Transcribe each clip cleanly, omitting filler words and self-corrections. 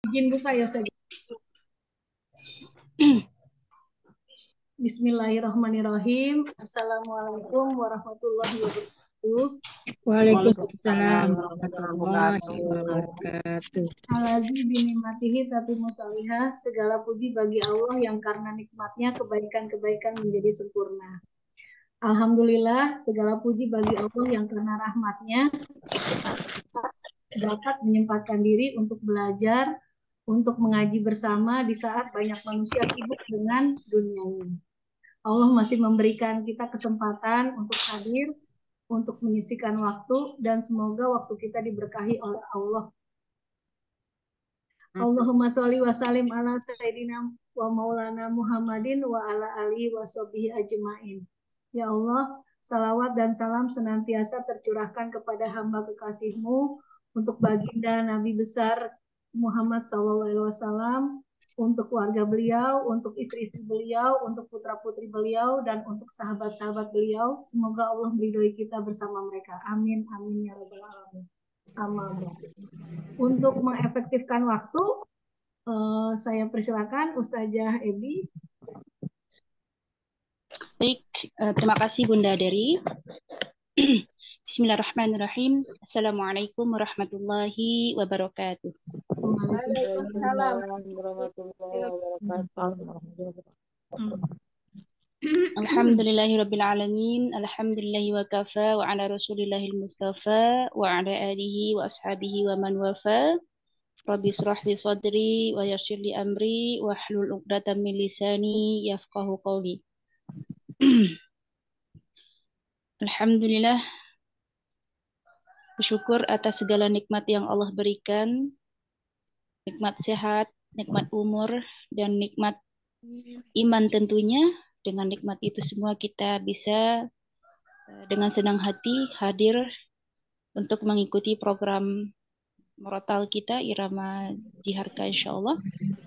Izin buka ya saja. Bismillahirrahmanirrahim. Assalamualaikum warahmatullahi wabarakatuh. Waalaikumsalam Waalaikumsalam warahmatullahi warahmatullahi wabarakatuh. wabarakatuh. Alazi binimatihi tatimu salihah. Segala puji bagi Allah yang karena nikmatnya kebaikan-kebaikan menjadi sempurna. Alhamdulillah, segala puji bagi Allah yang karena rahmatnya dapat menyempatkan diri untuk belajar, untuk mengaji bersama di saat banyak manusia sibuk dengan dunianya. Allah masih memberikan kita kesempatan untuk hadir, untuk menyisihkan waktu, dan semoga waktu kita diberkahi oleh Allah. Allahumma sholli wa sallim ala sayyidina wa maulana Muhammadin wa ala alihi wa sahbihi ajmain. Ya Allah, salawat dan salam senantiasa tercurahkan kepada hamba kekasih-Mu untuk baginda Nabi besar Muhammad SAW, untuk keluarga beliau, untuk istri-istri beliau, untuk putra-putri beliau, dan untuk sahabat-sahabat beliau. Semoga Allah meridhoi kita bersama mereka. Amin, amin, ya rabbal alamin. Amal. Untuk mengefektifkan waktu, saya persilakan Ustazah Ebi. Baik, terima kasih Bunda Dery. Bismillahirrahmanirrahim. Assalamualaikum warahmatullahi wabarakatuh. Waalaikumsalam warahmatullahi wabarakatuh. Alhamdulillahirabbil alamin. Alhamdulillahi wa kafa wa ala rasulillahil mustafa wa ala alihi wa ashabihi wa man wafa. Rabbi shrah li sadri wa yassir li amri wa hlul 'uqdatam min lisani yafqahu qawli. Alhamdulillah, bersyukur atas segala nikmat yang Allah berikan, nikmat sehat, nikmat umur, dan nikmat iman tentunya. Dengan nikmat itu semua kita bisa dengan senang hati hadir untuk mengikuti program Murotal kita, Irama Jiharka insya Allah.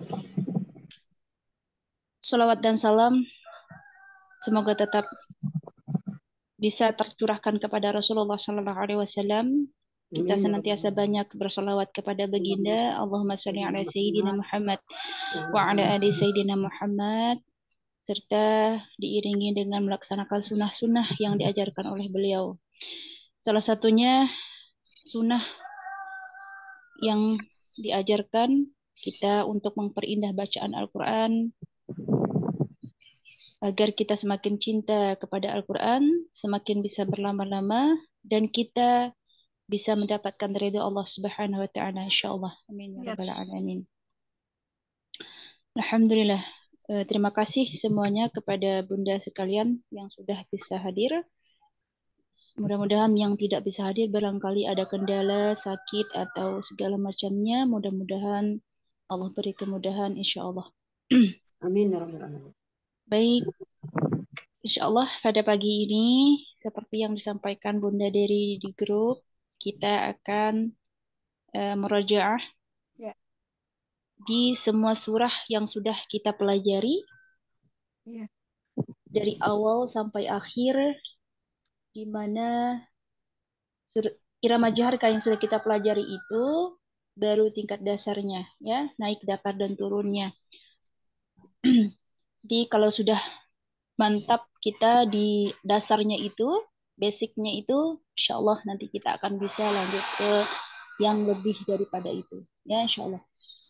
Salawat dan salam semoga tetap bisa tercurahkan kepada Rasulullah SAW. Kita senantiasa banyak bersolawat kepada baginda. Allahumma sholli ala Sayyidina Muhammad wa ala ali Sayyidina Muhammad, serta diiringi dengan melaksanakan sunnah-sunnah yang diajarkan oleh beliau. Salah satunya sunnah yang diajarkan kita untuk memperindah bacaan Al-Quran, agar kita semakin cinta kepada Al-Quran, semakin bisa berlama-lama, dan kita bisa mendapatkan ridha Allah Subhanahu wa taala insyaallah. Amin ya rabbal alamin. Alhamdulillah. Terima kasih semuanya kepada Bunda sekalian yang sudah bisa hadir. Mudah-mudahan yang tidak bisa hadir barangkali ada kendala, sakit atau segala macamnya, mudah-mudahan Allah beri kemudahan insyaallah. Amin ya rabbal alamin. Baik, insyaallah pada pagi ini seperti yang disampaikan Bunda Dery di grup, kita akan merajaah di semua surah yang sudah kita pelajari dari awal sampai akhir, di mana irama jaharka yang sudah kita pelajari itu baru tingkat dasarnya, ya, naik datar dan turunnya. Jadi kalau sudah mantap kita di dasarnya itu, basicnya itu, insya Allah nanti kita akan bisa lanjut ke yang lebih daripada itu, ya insya Allah.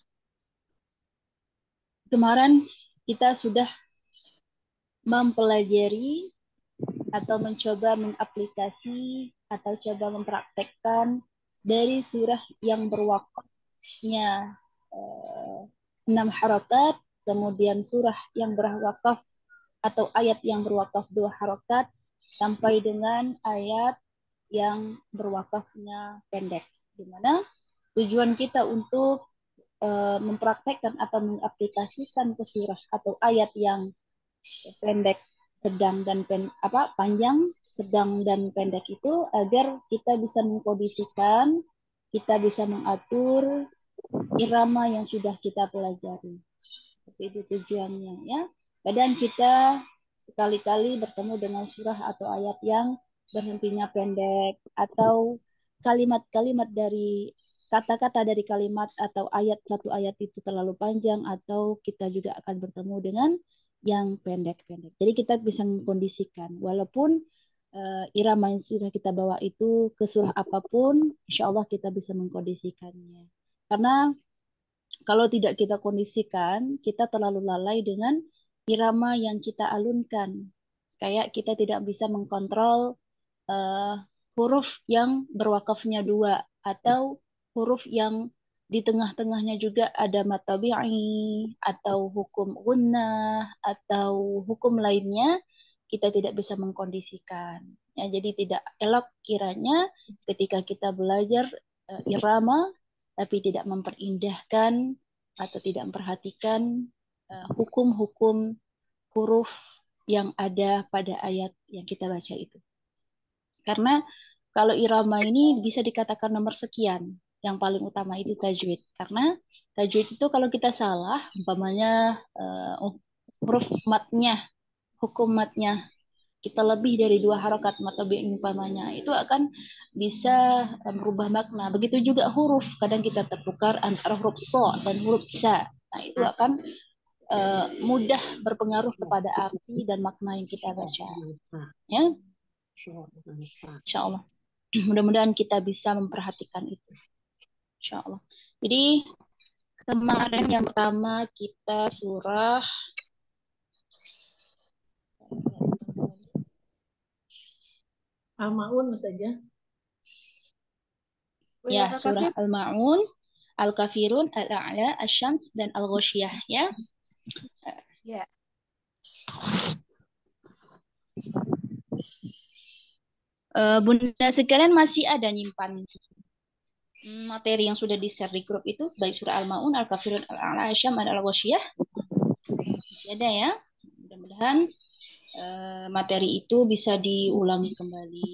Kemarin kita sudah mempelajari atau mencoba mengaplikasi atau coba mempraktekkan dari surah yang berwakafnya 6 harokat, kemudian surah yang berwakaf atau ayat yang berwakaf 2 harokat, sampai dengan ayat yang berwakafnya pendek. Di mana tujuan kita untuk mempraktekkan atau mengaplikasikan ke surah atau ayat yang pendek, sedang dan panjang, sedang dan pendek itu agar kita bisa mengkondisikan, kita bisa mengatur irama yang sudah kita pelajari. Seperti itu tujuannya, ya. Kadang kita sekali-kali bertemu dengan surah atau ayat yang berhentinya pendek atau kalimat-kalimat dari kata-kata dari kalimat atau ayat satu ayat itu terlalu panjang atau kita juga akan bertemu dengan yang pendek-pendek. Jadi kita bisa mengkondisikan walaupun irama yang sudah kita bawa itu ke surah apapun, insya Allah kita bisa mengkondisikannya. Karena kalau tidak kita kondisikan, kita terlalu lalai dengan irama yang kita alunkan. Kayak kita tidak bisa mengkontrol uh, huruf yang berwakafnya dua atau huruf yang di tengah-tengahnya juga ada mad tabi'i atau hukum gunnah atau hukum lainnya kita tidak bisa mengkondisikan. Ya, jadi tidak elok kiranya ketika kita belajar irama tapi tidak memperindahkan atau tidak memperhatikan hukum-hukum huruf yang ada pada ayat yang kita baca itu. Karena kalau irama ini bisa dikatakan nomor sekian. Yang paling utama itu tajwid. Karena tajwid itu kalau kita salah, umpamanya huruf matnya, hukum matnya, kita lebih dari 2 harokat mat tabi'i umpamanya, itu akan bisa merubah makna. Begitu juga huruf. Kadang kita tertukar antara huruf so dan huruf sa. Nah, itu akan mudah berpengaruh kepada arti dan makna yang kita baca. Ya, insya Allah. Mudah-mudahan kita bisa memperhatikan itu. Insya Allah. Jadi kemarin yang pertama kita surah Al-Ma'un saja. Ya, surah Al-Ma'un, Al-Kafirun, Al-A'la, Asy-Syams dan Al-Ghasyiyah ya. Ya. Bunda sekalian masih ada nyimpan materi yang sudah di-share di grup itu, baik surah Al-Ma'un, Al-Kafirun, Al-A'la, Asy-Syams dan Al-Ghasyiyah. Masih ada ya. Mudah-mudahan materi itu bisa diulangi kembali,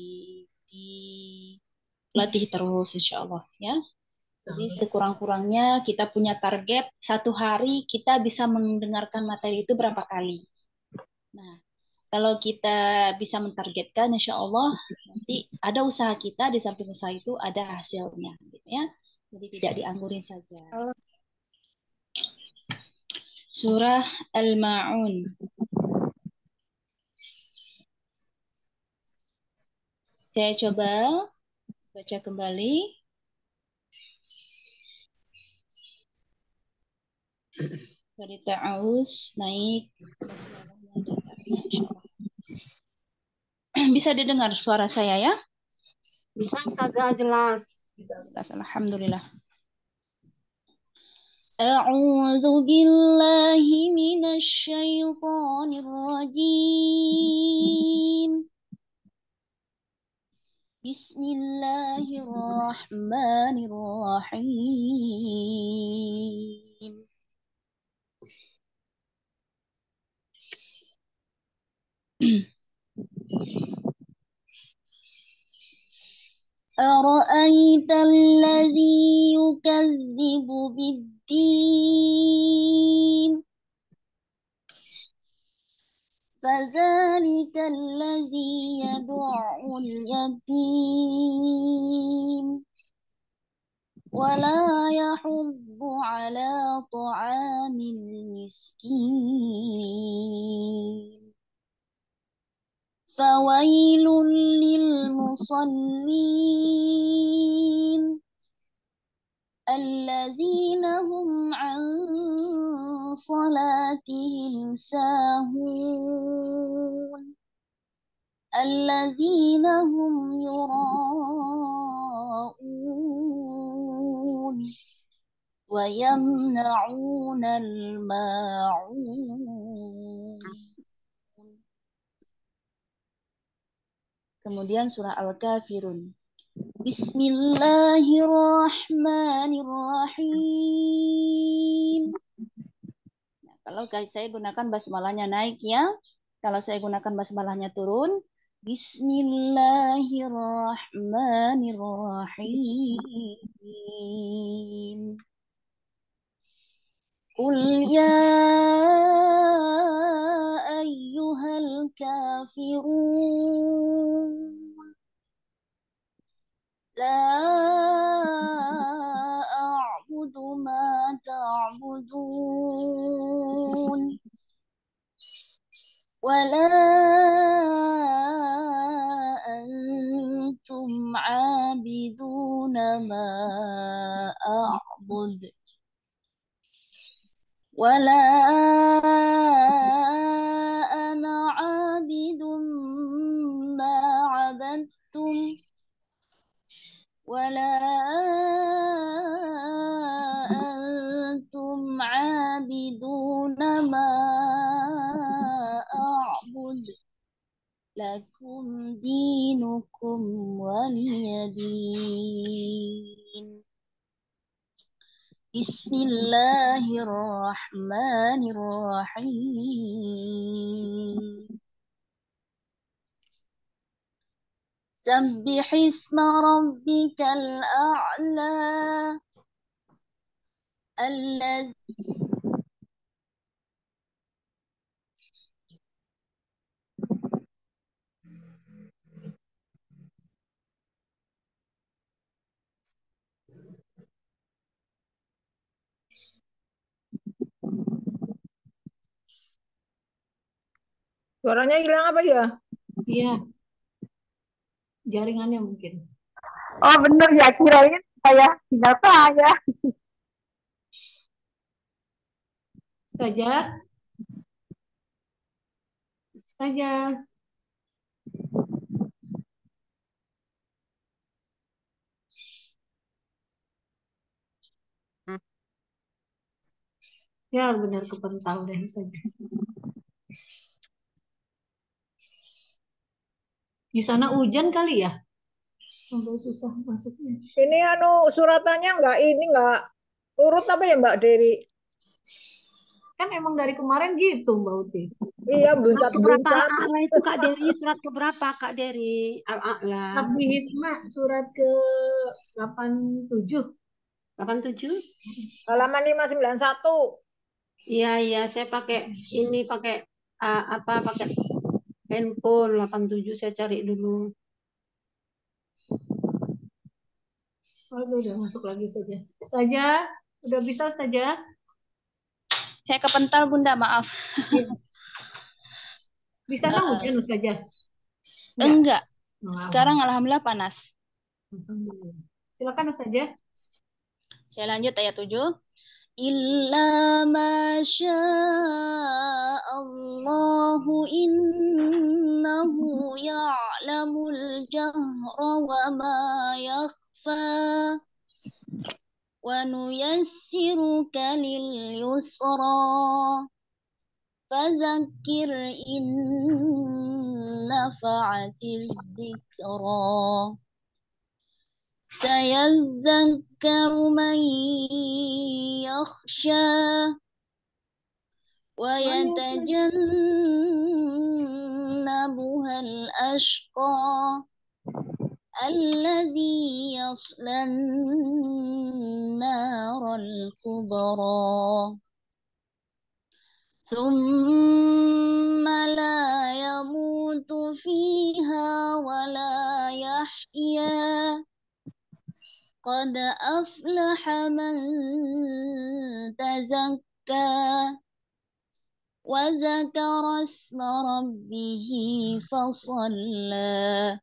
dilatih terus insya Allah ya. Jadi sekurang-kurangnya kita punya target 1 hari kita bisa mendengarkan materi itu berapa kali. Nah, kalau kita bisa mentargetkan, insya Allah nanti ada usaha kita, di samping usaha itu ada hasilnya, gitu ya. Jadi tidak dianggurin saja. Surah Al-Ma'un. Saya coba baca kembali. Dari ta'awuz naik. Bisa didengar suara saya ya? Bisa saja jelas. Bisa. Alhamdulillah. A'udzu billahi minasy syaithanir rajim. Bismillahirrahmanirrahim. أرأيت الذي يكذب بالدين فذلك الذي يدع اليتيم ولا يحض على طعام المسكين فويل للمصلين الذين هم عن صلاتهم ساهون الذين هم يراءون ويمنعون الماعون. Kemudian surah Al-Kafirun. Bismillahirrahmanirrahim. Nah, kalau saya gunakan basmalahnya naik ya. Kalau saya gunakan basmalahnya turun. Bismillahirrahmanirrahim. Qul ya ayyuhal kafirun. لا أعبد ما تعبدون ولا أنتم عابدون ما أعبد ولا أنا عابد ما عبدتم ولا أنتم عابدون ما أعبد لكم دينكم ولي دين بسم الله الرحمن الرحيم سبح اسم ربك الأعلى الذي Suaranya hilang apa ya? Iya, jaringannya mungkin. Oh bener ya, kirain saya tinggal saya. Saja, saja. Ya benar kepental deh saja. Di sana hujan kali ya? Sampai susah masuknya. Ini suratannya nggak urut apa ya Mbak Dewi? Kan emang dari kemarin gitu Mbak Uti. Iya, belum Surat satu keberapa belum Al-A'la itu Kak Deri? Surat keberapa Kak Deri? Al-A'la. Abdi Hisma surat ke 87. 87? halaman 591. Iya, iya, saya pakai ini pakai pakai handphone 87 saya cari dulu. Aduh, udah masuk lagi saja. Saja, udah bisa saja? saya kepental Bunda, maaf. Iya. Di sana hujan saja? Enggak. Oh, Sekarang alhamdulillah panas. alhamdulillah. Silakan saja. Saya lanjut ayat 7. Illa ma Allahu innahu ya'lamul jahra wa ma yakhfa wa nuyassiruka lil yusra fadzakir in nafa'atiz dzikra sayadzakkaru man yakhsha wa yatajannabuha al-ashqa alladhi yaslan naral kubra ثم لا يموت فيها ولا يحيا قد أفلح من تزكى وذكر اسم ربه فصلى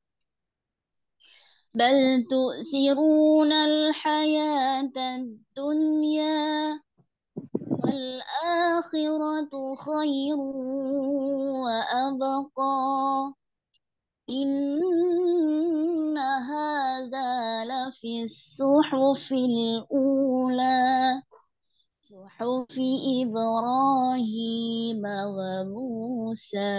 بل تؤثرون الحياة الدنيا والآخرة خير وأبقى إن هذا لفي الصحف الأولى صحف إبراهيم وموسى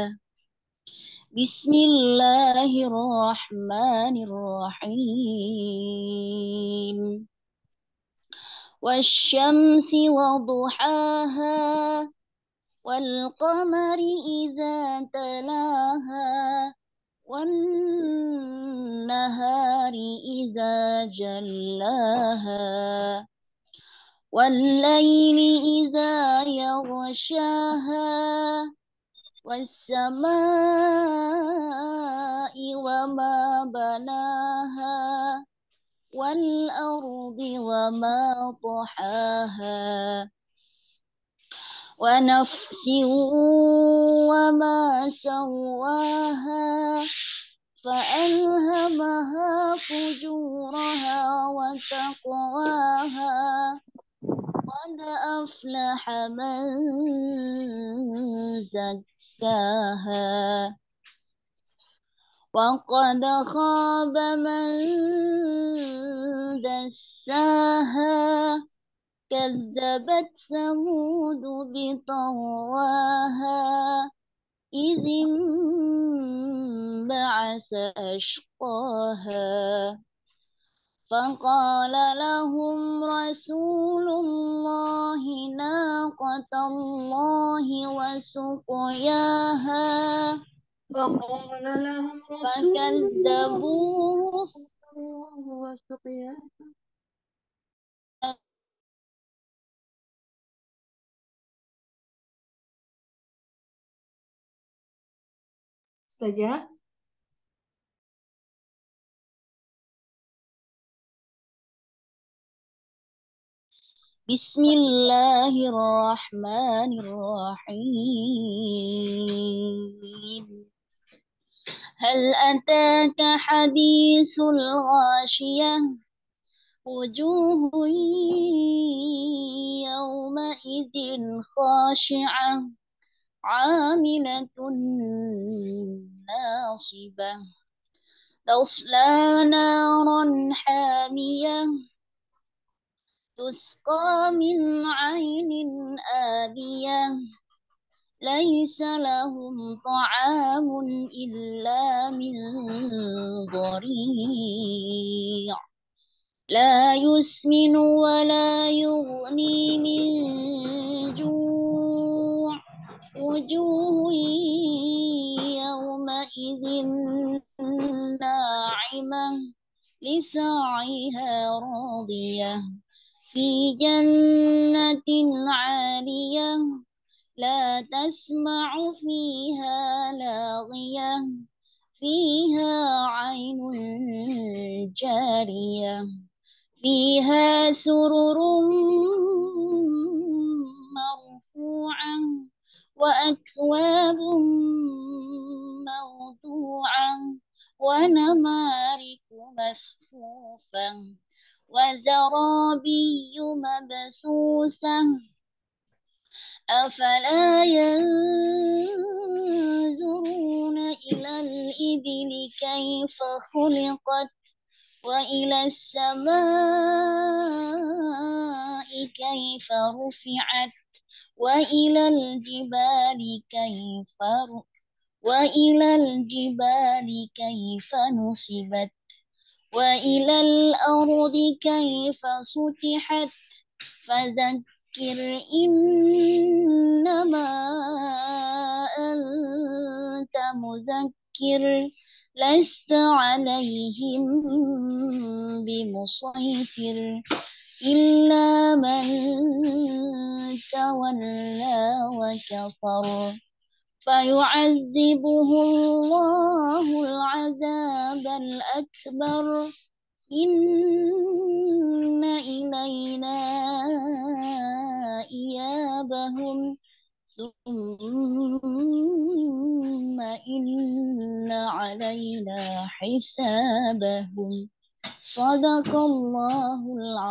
بسم الله الرحمن الرحيم والشمس وضحاها والقمر إذا تلاها والنهار إذا جلاها والليل إذا يغشاها والسماء وما بناها والأرض وما طحاها ونفس وما سواها فألهمها فجورها وتقواها قد أفلح من زكاها وقد خاب من دساها كذبت ثمود بطغواها إذ انبعث أشقاها فقال لهم رسول الله ناقة الله وسقياها فقال لهم رسول الله فكذبوه وسقياها Ustazah. بسم الله الرحمن الرحيم هل أتاك حديث الغاشية وجوه يومئذ خاشعة عاملة ناصبة تصلى نارا حامية تسقى من عين آنية ليس لهم طعام إلا من ضريع لا يسمن ولا يغني من جوع وجوه يومئذ ناعمة لسعيها راضية في جنة عالية لا تسمع فيها لاغية فيها عين جارية فيها سرر مرفوعة وأكواب موضوعة ونمارق مصفوفة وزرابي مبثوثة أفلا ينظرون إلى الإبل كيف خلقت وإلى السماء كيف رفعت وإلى الجبال كيف نصبت وإلى الأرض كيف سطحت فذكر إنما أنت مذكر لست عليهم بمسيطر إلا من تولى وكفر فيعذبه الله العذاب الأكبر إن إلينا إيابهم ثم إن علينا حسابهم صدق الله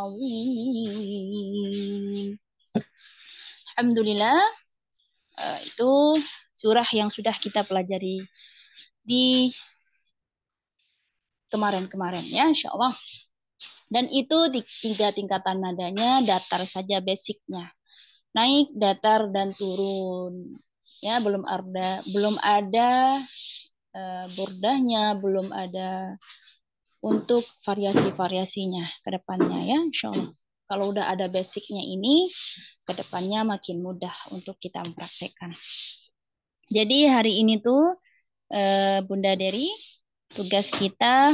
العظيم. Alhamdulillah, itu surah yang sudah kita pelajari di kemarin-kemarin ya, insya Allah. Dan itu 3 tingkatan nadanya, datar saja basicnya. Naik, datar, dan turun. Ya, belum ada burdahnya, belum ada untuk variasi-variasinya ke depannya ya, insya Allah. Kalau udah ada basicnya ini, ke depannya makin mudah untuk kita mempraktekkan. Jadi hari ini tuh Bunda Dery, tugas kita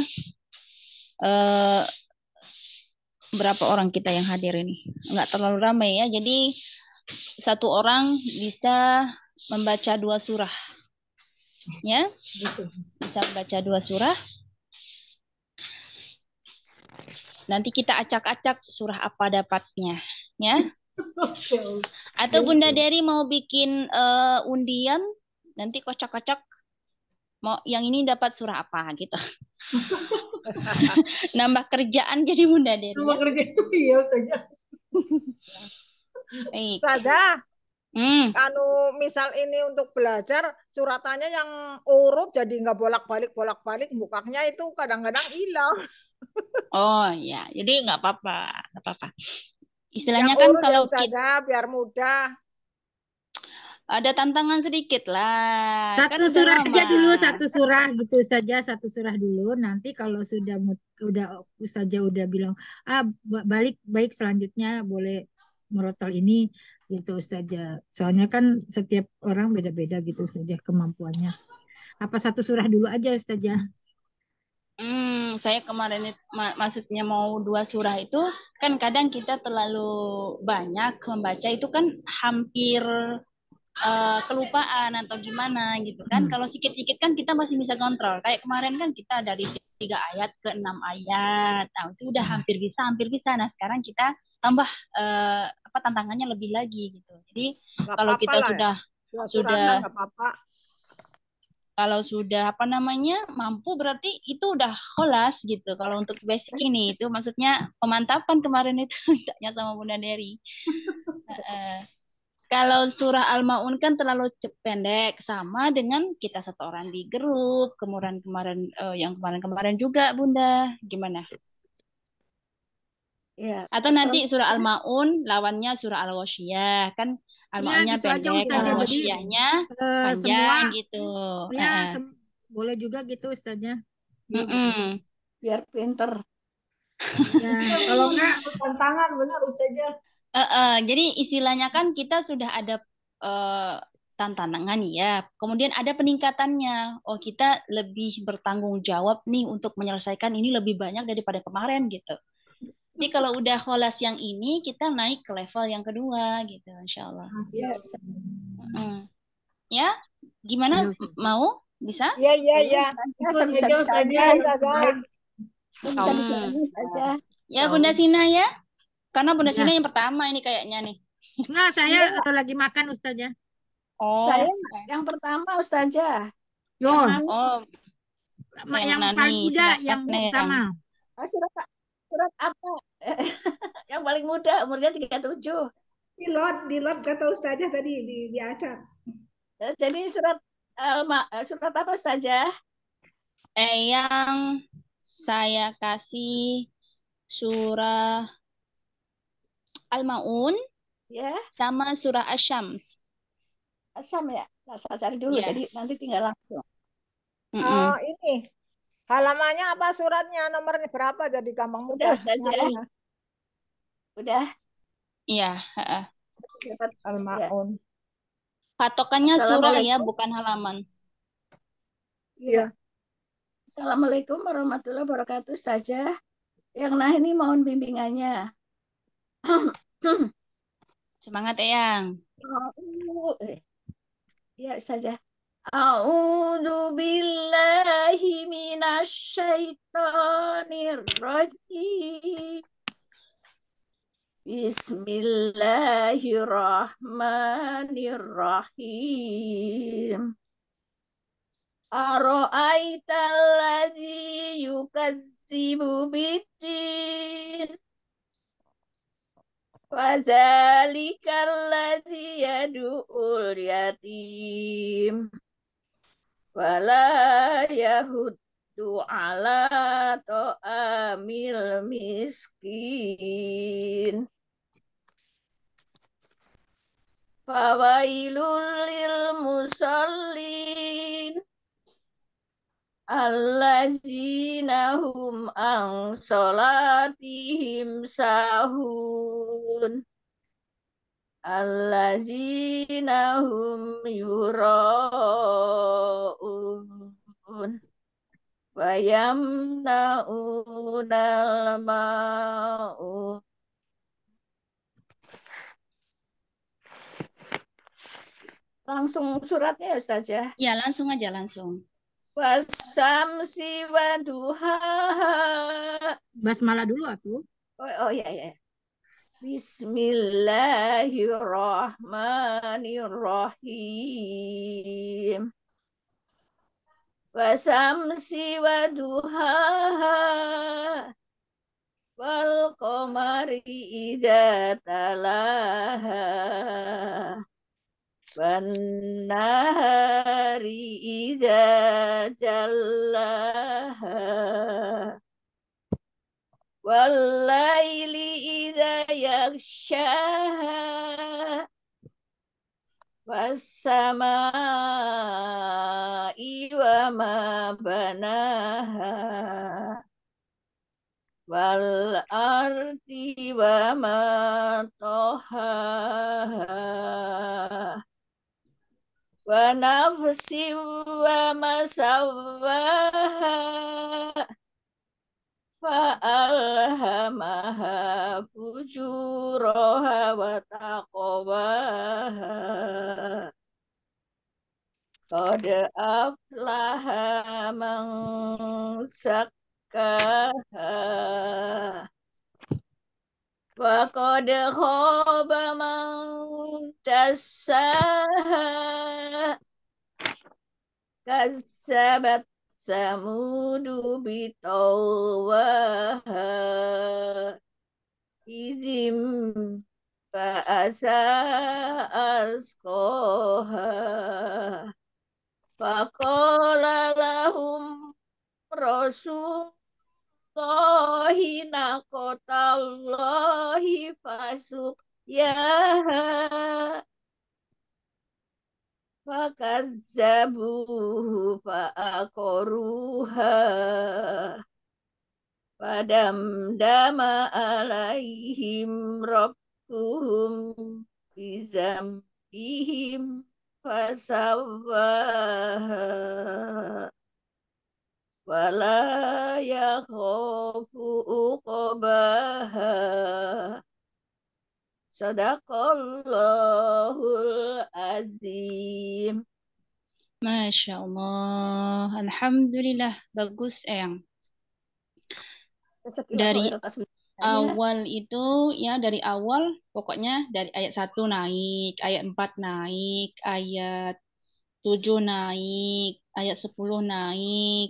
berapa orang kita yang hadir ini? Enggak terlalu ramai ya. Jadi 1 orang bisa membaca 2 surah. Ya, bisa baca 2 surah. Nanti kita acak-acak surah apa dapatnya, ya. Masya Allah. Atau Bunda Dery mau bikin undian, nanti kocak-kocak mau yang ini dapat surah apa gitu. Nambah kerjaan jadi Bunda Dery Nama ya. kerja iya saja. Baik. Ustazah, Hmm. misal ini untuk belajar suratannya yang urut jadi nggak bolak-balik bukannya itu kadang-kadang hilang. Oh ya, jadi nggak apa-apa, nggak apa-apa. Yang Istilahnya kan urut ya kalau kita Ustazah biar mudah. ada tantangan sedikit lah, kan Satu udah surah lama. aja dulu, satu surah gitu saja, satu surah dulu. Nanti kalau udah saja udah bilang, balik baik selanjutnya boleh merotol ini gitu saja. Soalnya kan setiap orang beda-beda gitu saja kemampuannya. Apa satu surah dulu aja saja. Saya kemarin maksudnya mau 2 surah itu kan kadang kita terlalu banyak membaca itu kan hampir kelupaan atau gimana gitu kan. Kalau sedikit-sedikit kan kita masih bisa kontrol. Kayak kemarin kan kita dari 3 ayat ke 6 ayat. Nah, itu udah hampir bisa, hampir bisa. Nah, sekarang kita tambah tantangannya lebih lagi gitu. Jadi Nggak kalau apa-apa kita lah ya. Dua suratan nggak apa-apa. kalau sudah mampu berarti itu udah kholas gitu. Kalau untuk basic ini itu maksudnya pemantapan kemarin itu mintanya sama Bunda Dery. Kalau surah Al-Maun kan terlalu pendek sama dengan kita setoran di grup kemarin-kemarin yang kemarin-kemarin juga Bunda. Gimana? Ya, Atau nanti surah Al-Maun lawannya surah Al-Ghasyiyah kan Ya Al-Maunnya gitu aja pendek, Ustazah. Jadi Al-Ghasyiyahnya semua panjang gitu. ya boleh juga gitu Ustazah. biar pinter. Ya, kalau enggak tantangan benar saja. Jadi istilahnya kan kita sudah ada tantangan ya, kemudian ada peningkatannya. Oh, kita lebih bertanggung jawab nih untuk menyelesaikan ini lebih banyak daripada kemarin gitu. Jadi kalau udah kholas yang ini, kita naik ke level yang kedua gitu, insya Allah. Ya, Ya, gimana? Mau? Bisa? Iya. Sebisa-bisanya. Ustazah. Sebisa-bisanya saja. Ya, Bunda Sina ya. Karena Bunda Ya. Sina yang pertama ini kayaknya nih. Enggak, saya lagi makan Ustazah. Oh, Saya yang pertama Ustazah. Yo, Yang nangis. yang Nani, paling muda, yang silakan, pertama. Surat apa? Yang paling muda umurnya 37. Di lot kata Ustazah tadi di acak. Jadi surat apa Ustazah? Yang saya kasih surah Al-Maun Ya, sama surah Asy-Syams. Asam ya. Nah, saya cari dulu. Ya. Jadi nanti tinggal langsung. Ini halamannya apa suratnya nomornya berapa jadi gampang Udah mudah Ustazah. nyarinya. Udah. Iya. Dapat. Al-Maun. Patokannya surah ya, Assalamualaikum. bukan halaman. Iya. Assalamualaikum warahmatullahi wabarakatuh Ustazah. Yang nah ini mohon bimbingannya. Semangat Eyang. Ya Ustazah. A'udzu billahi minasyaitonir rajim. Bismillahirrahmanirrahim. Ara'aital ladzi yukazzibu biddin. Fadzalikal ladzi yad'ul yatim. Wala yahuddu ala ta'amil miskin. Fawailul lil musallin. Allazina hum an salatihim sahun. Allazina hum yura'un. Wa yamna'unal ma'un. Langsung suratnya ya Ustazah. Ya, langsung aja langsung. Wasamsi waduhaha. Basmalah dulu atuh. Oh ya ya. Bismillahirrahmanirrahim. Wasamsi waduhaha. Wal qamari idza talaha. Wan nahari idza jallaha. Wal laili idza yaghshaha. Was-samaa'i wa ma banaha. Wal ardi wa ma tahaha. Wa nafsi wa ma sawwaha. Fa alhamaha fujuraha wa taqwaha. Qad aflaha man zakkaha. Wa qad khaba man dassaha. Kazzabat samudu bitawaha. Izim ba'asa asqaha. Faqala lahum Rasulullahi naqatallahi fasuqyaha. Fakazzabuhu fa'aqaruha. Fadamdama alaihim rabbuhum bizambihim fasawaha. Wala yakhafu uqbaha. Sadaqallahul azim. Masya Allah. Alhamdulillah. Bagus, Eyang. Dari awal itu, ya dari awal, pokoknya dari ayat 1 naik, ayat 4 naik, ayat 7 naik, ayat 10 naik,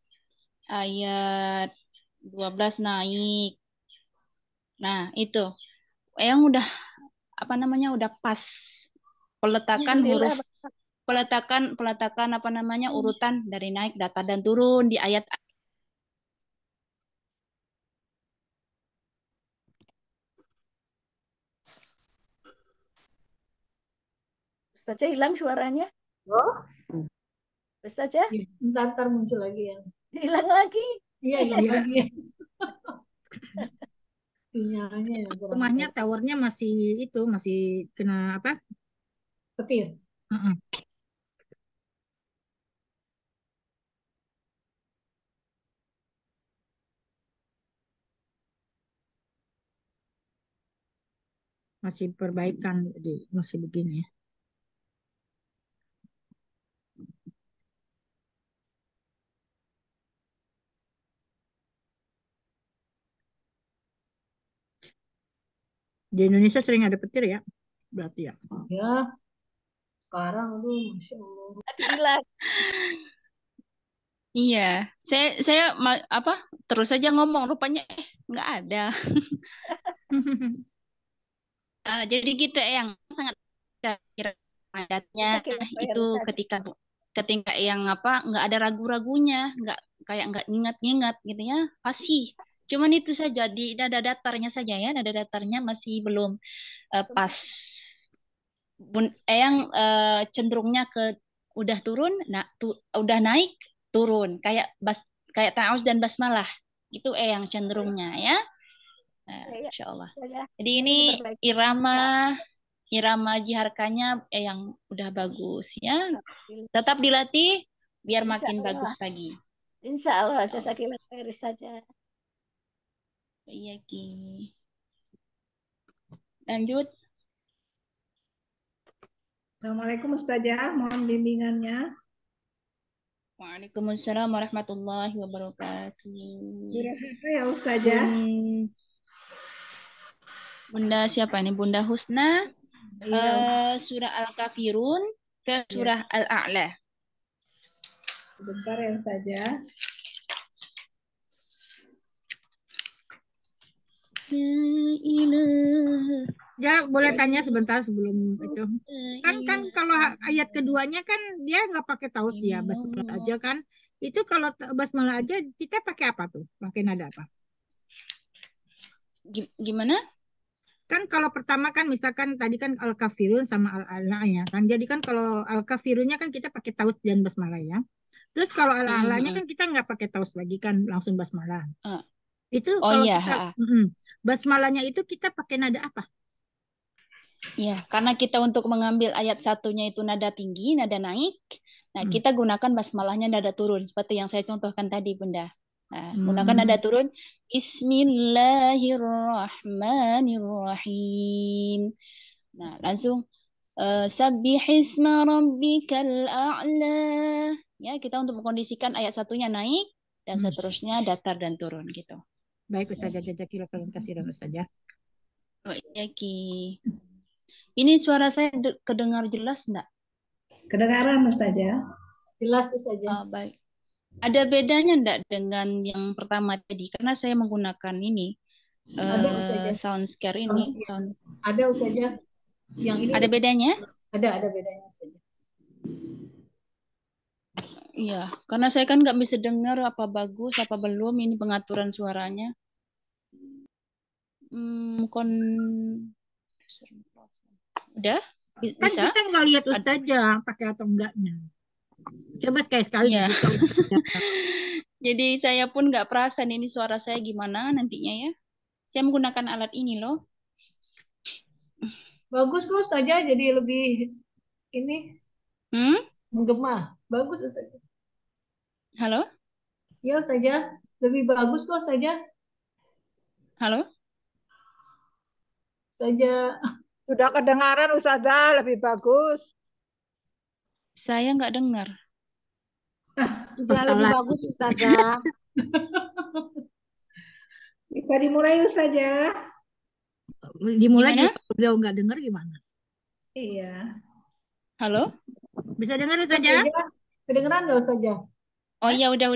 ayat 12 naik. Nah, itu. Eyang udah, apa namanya, udah pas peletakan huruf, peletakan apa namanya, urutan dari naik, datar, dan turun di ayat. Ustazah hilang suaranya. Oh, Ustazah iya. Ntar muncul lagi ya. hilang lagi. Iya, hilang lagi. Sinyalnya ya kurang Rumahnya baik. towernya masih itu masih kena apa? Petir. Heeh. Masih perbaikan jadi masih begini ya. Di Indonesia sering ada petir ya, berarti ya. Ya, sekarang aduh, Masya Allah. Tadi hilang. Iya, saya apa terus saja ngomong, rupanya nggak ada. Jadi gitu yang sangat kira adatnya Sakila khair, itu Ustazah. ketika yang apa nggak ada ragu-ragunya, nggak kayak nggak ngingat-ngingat gitu ya, fasih. Cuman itu saja di nada datarnya saja ya, nada datarnya masih belum pas. Yang cenderungnya ke udah turun, nah udah naik turun kayak ta'awuz dan basmalah itu yang cenderungnya ya. Nah, Ya, ya. Insya Allah. Ustazah, Jadi nanti ini diperbaiki. irama Insya irama jiharkanya yang udah bagus ya. Allah. Tetap dilatih biar Insya makin Allah. bagus lagi. Insya Allah. Insya Allah. Jasakila khair, Ustazah. Iya Ki. Lanjut. Assalamualaikum Ustazah, mohon bimbingannya. Waalaikumsalam warahmatullahi wabarakatuh. Surah apa ya Ustazah? Bunda siapa nih? Bunda Husna, Iya, surah Al-Kafirun ke iya. surah Al-A'la. Sebentar ya Ustazah. La ilaha Ya, boleh tanya sebentar sebelum itu. Kan kalau ayat keduanya kan dia nggak pakai taut ya, basmalah aja illallah. kan. Itu kalau basmalah aja kita pakai apa tuh? Pakai nada apa? Gimana? Kan kalau pertama kan misalkan tadi kan al-kafirun sama al-a'la ya kan. Jadi kan kalau al-kafirunnya kan kita pakai taut dan basmalah ya. Terus kalau al-a'lanya kan kita nggak pakai taut lagi kan langsung basmalah. Ah, Itu Oh kalau iya, kita basmalahnya itu kita pakai nada apa? iya, karena kita untuk mengambil ayat satunya itu nada tinggi, nada naik. Nah, Hmm. kita gunakan basmalahnya nada turun, seperti yang saya contohkan tadi, Bunda. Nah, gunakan Hmm. nada turun. Bismillahirrahmanirrahim. Nah, langsung sabbihisma rabbikal a'la. Ya, kita untuk mengkondisikan ayat satunya naik dan seterusnya datar dan turun gitu. Baik Ustazah Jazakillah khairan katsiran Ustazah. Oh iya, Ki. Ini suara saya kedengar jelas enggak? Kedengaran Ustazah. Jelas Ustazah. Baik. Ada bedanya enggak dengan yang pertama tadi? Karena saya menggunakan ini Ada Ustazah. soundscare ini. Sound. Ada Ustazah. Yang ini Ada bedanya? ada bedanya Ustazah. Iya, karena saya kan nggak bisa dengar apa bagus apa belum ini pengaturan suaranya. Kon udah Kan bisa? kita nggak lihat Ustazah pakai atau enggaknya. Coba sekali-sekali Iya. dibuka Ustazah. Jadi saya pun nggak perasan ini suara saya gimana nantinya ya. Saya menggunakan alat ini loh. Bagus kok Ustazah, jadi lebih ini menggema. Bagus Ustazah. Halo? Ya Ustazah, lebih bagus kok Ustazah. Halo? Ustazah. Sudah kedengaran Ustazah, lebih bagus. Saya nggak dengar. Sudah lebih bagus Ustazah. Bisa dimulai Ustazah. Dimulai Gimana? juga udah nggak dengar gimana? Iya. Halo? Bisa dengar Ustazah? Kedengeran nggak Ustazah? Oh iya udah.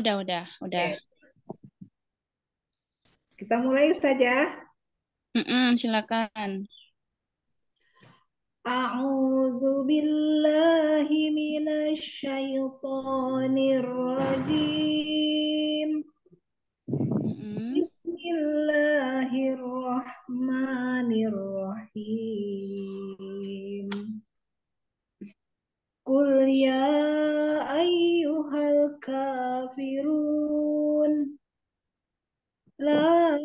Kita mulai Ustazah. Silakan. A'udzu billahi minasy syaithanir rajim. Bismillahirrahmanirrahim. Qul ya ayyuhal kafirun la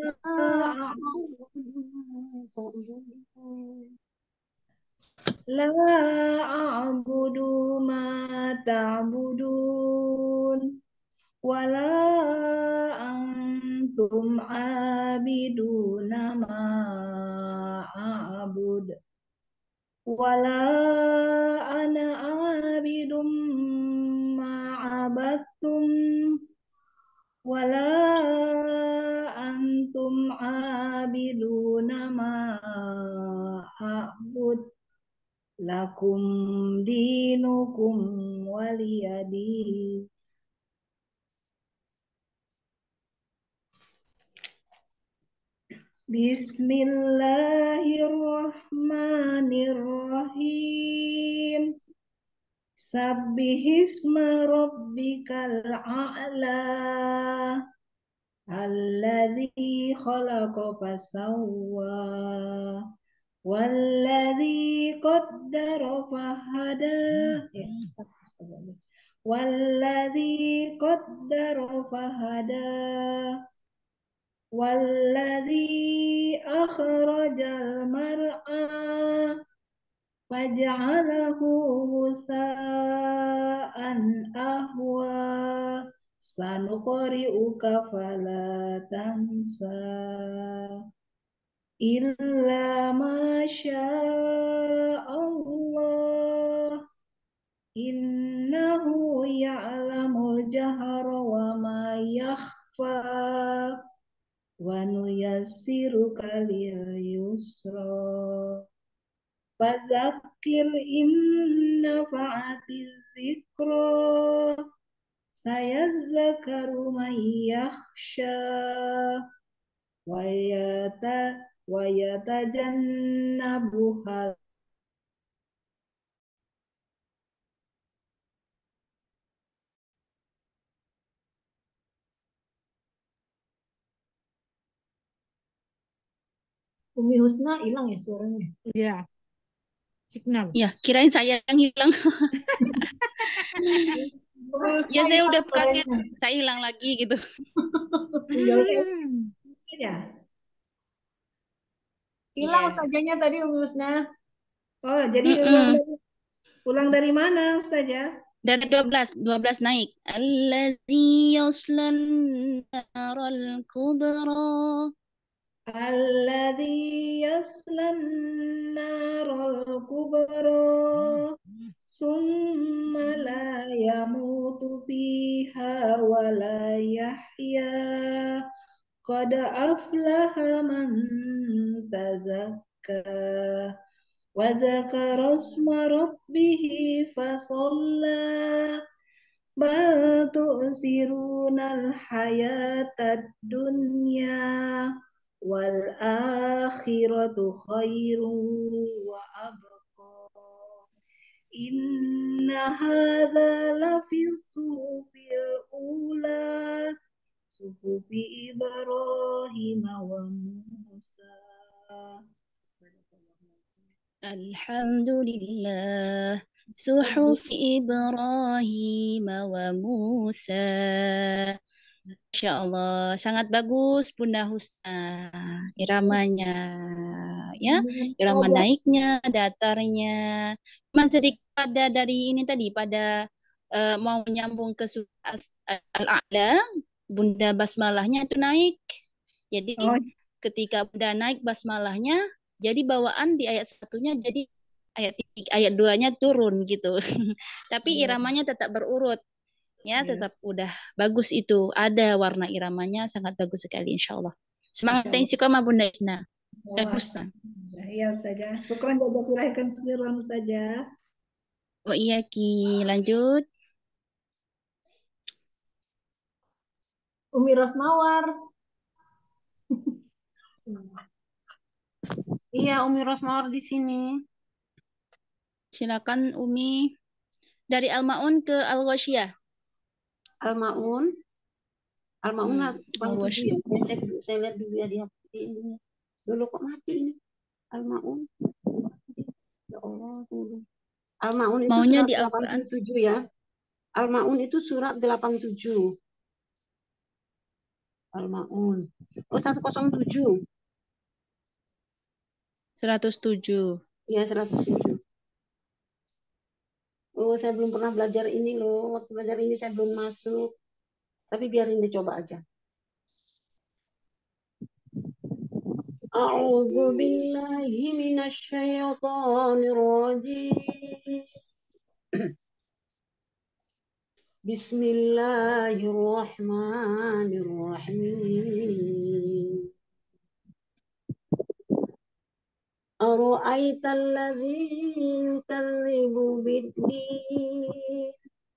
a'budu ma ta'budun wala antum abiduna ma a'bud wala ana abidum ma abattum wala antum abiduna ma a'bud lakum dinukum waliyadin. Bismillahirrahmanirrahim. Sabbihisma rabbikal a'la. Allazi khalaqa fasawwa. Wallazi qaddara fahada. Wallazi qaddara fahada. Wallazi akhrajal mar'a faj'alahu ghusaan ahwa sanuqri'uka fala tansa illa ma syaa Allah jahra wa ma yakhfa wa nuyassiruka lil yusra fadzakir in nafa'atiz zikra sayadzakaru man yakhsha wa yatajannabuha. Umi Husna hilang ya suaranya. Iya, signal. Ya, kirain saya yang hilang. Umi Husna Ya, saya hilang udah kaget. suaranya. Saya hilang lagi gitu. Tinggal saja. Hilang Iya. sajanya tadi Umi Husna. Oh, jadi ulang dari mana, Ustazah? Dari 12 naik. Allazi yaslan naral kubra. Alladzi yaslan naral kubra summa la yamutu fiha wa la yahya qad aflaha man tazakka wa zakara isma rabbihi fasalla bal tu'sirunal hayatad dunya wal akhiratu khairun wa abqa inna hadza lafi suhufil ula suhufi Ibrahim wa Musa. Alhamdulillah. Suhuf Ibrahim wa Musa. Masya Allah, sangat bagus Bunda Husna. Iramanya, ya, irama naiknya, datarnya. Mas sedikit pada dari ini tadi, pada mau nyambung ke surah Al-A'la, Bunda basmalahnya itu naik. Jadi ketika Bunda naik basmalahnya, jadi bawaan di ayat satunya jadi ayat 2-nya turun gitu. Tapi iramanya tetap berurut. Ya, tetap udah bagus itu. Ada warna iramanya sangat bagus sekali insya Allah. Semangat dan istiqomah Bunda Isna. Iya Ustazah. Syukran jazakallahu khairan Ustazah. Oh iya Ki, lanjut. Umi Rosmawar. Iya, Umi Rosmawar di sini. Silakan Umi. Dari Al-Maun ke Al-Ghasyiyah. Al-Maun. Al-Maun bang 7 ya. Saya lihat dulu ya di ini. Dulu kok mati ini. Al-Maun. Ya Allah, tunggu. Al-Maun itu Maunya surat di Al-Quran 87 ya. Al-Maun itu surat 87. Al-Maun. Oh, 107. 107. Iya, 107. Oh, saya belum pernah belajar ini loh. Waktu belajar ini saya belum masuk. Tapi biarin dicoba aja. A'udzu billahi minasyaitonir rajim. Bismillahirrahmanirrahim. Ara'aital ladzi yukadzibu bid-din.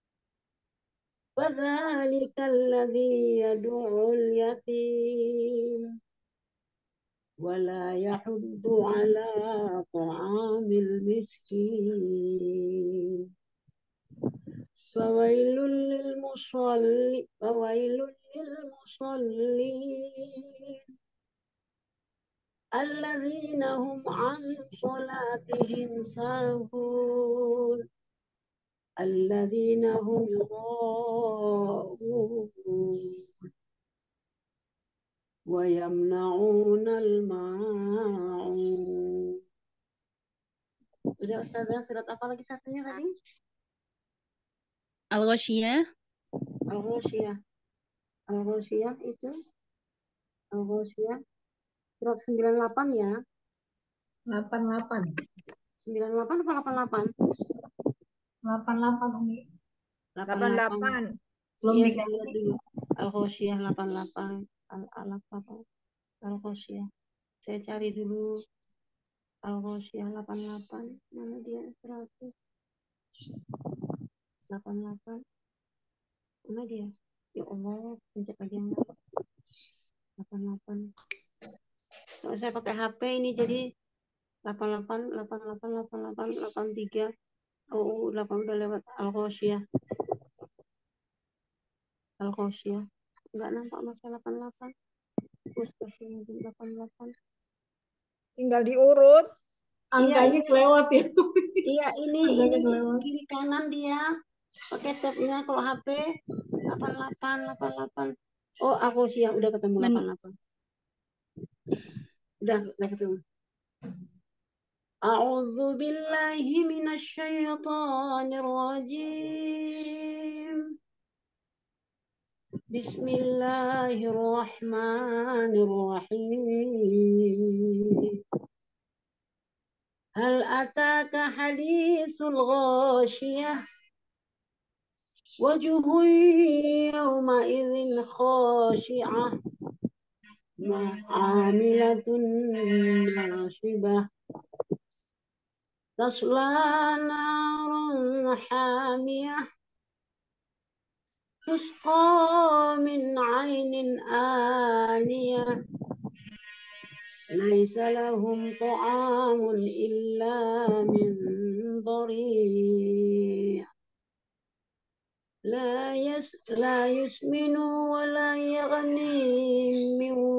Fadzalikal ladzi yad'ul yatim. ولا يحض على طعام المسكين فويل للمصلين الذين هم عن صلاتهم ساهون الذين هم يراءون ويمنعون الماعون. Udah Ustazah, surat apa lagi satunya tadi? Al-Ghasyiyah. Al-Ghasyiyah. Al-Ghasyiyah itu Al-Ghasyiyah surat 98 ya. 88. 98 apa 88? 88 Umi. 88. Belum Iya, di saya lihat dulu. Al-Ghoshiyah 88. Al-Alaq apa? Al-Ghoshiyah. Saya cari dulu Al-Ghoshiyah 88. Mana dia? 100. 88. Mana dia? Ya Allah, pencet lagi yang 88. So, saya pakai HP ini jadi 88, 88, 88, 83. Oh, 8 udah lewat Al-Ghoshiyah. Al-Ghoshiyah. Enggak nampak masa 88. Ustaz ini 88. Tinggal diurut. angkanya Iya, kelewat ya. Iya, ini Angkanya kelewat. kiri kanan dia pakai tabnya. Kalau HP 88, 88. Oh, aku siap udah ketemu 88. Udah ketemu. A'udzu billahi minasyaitonir rajim. Bismillahirrahmanirrahim. Hal ataka haditsul ghashiyah. وجوه يومئذ خاشعة عاملة ناصبة تصلى نارا حامية تسقى من عين آنية ليس لهم طعام إلا من ضريع لا يسمن ولا يغني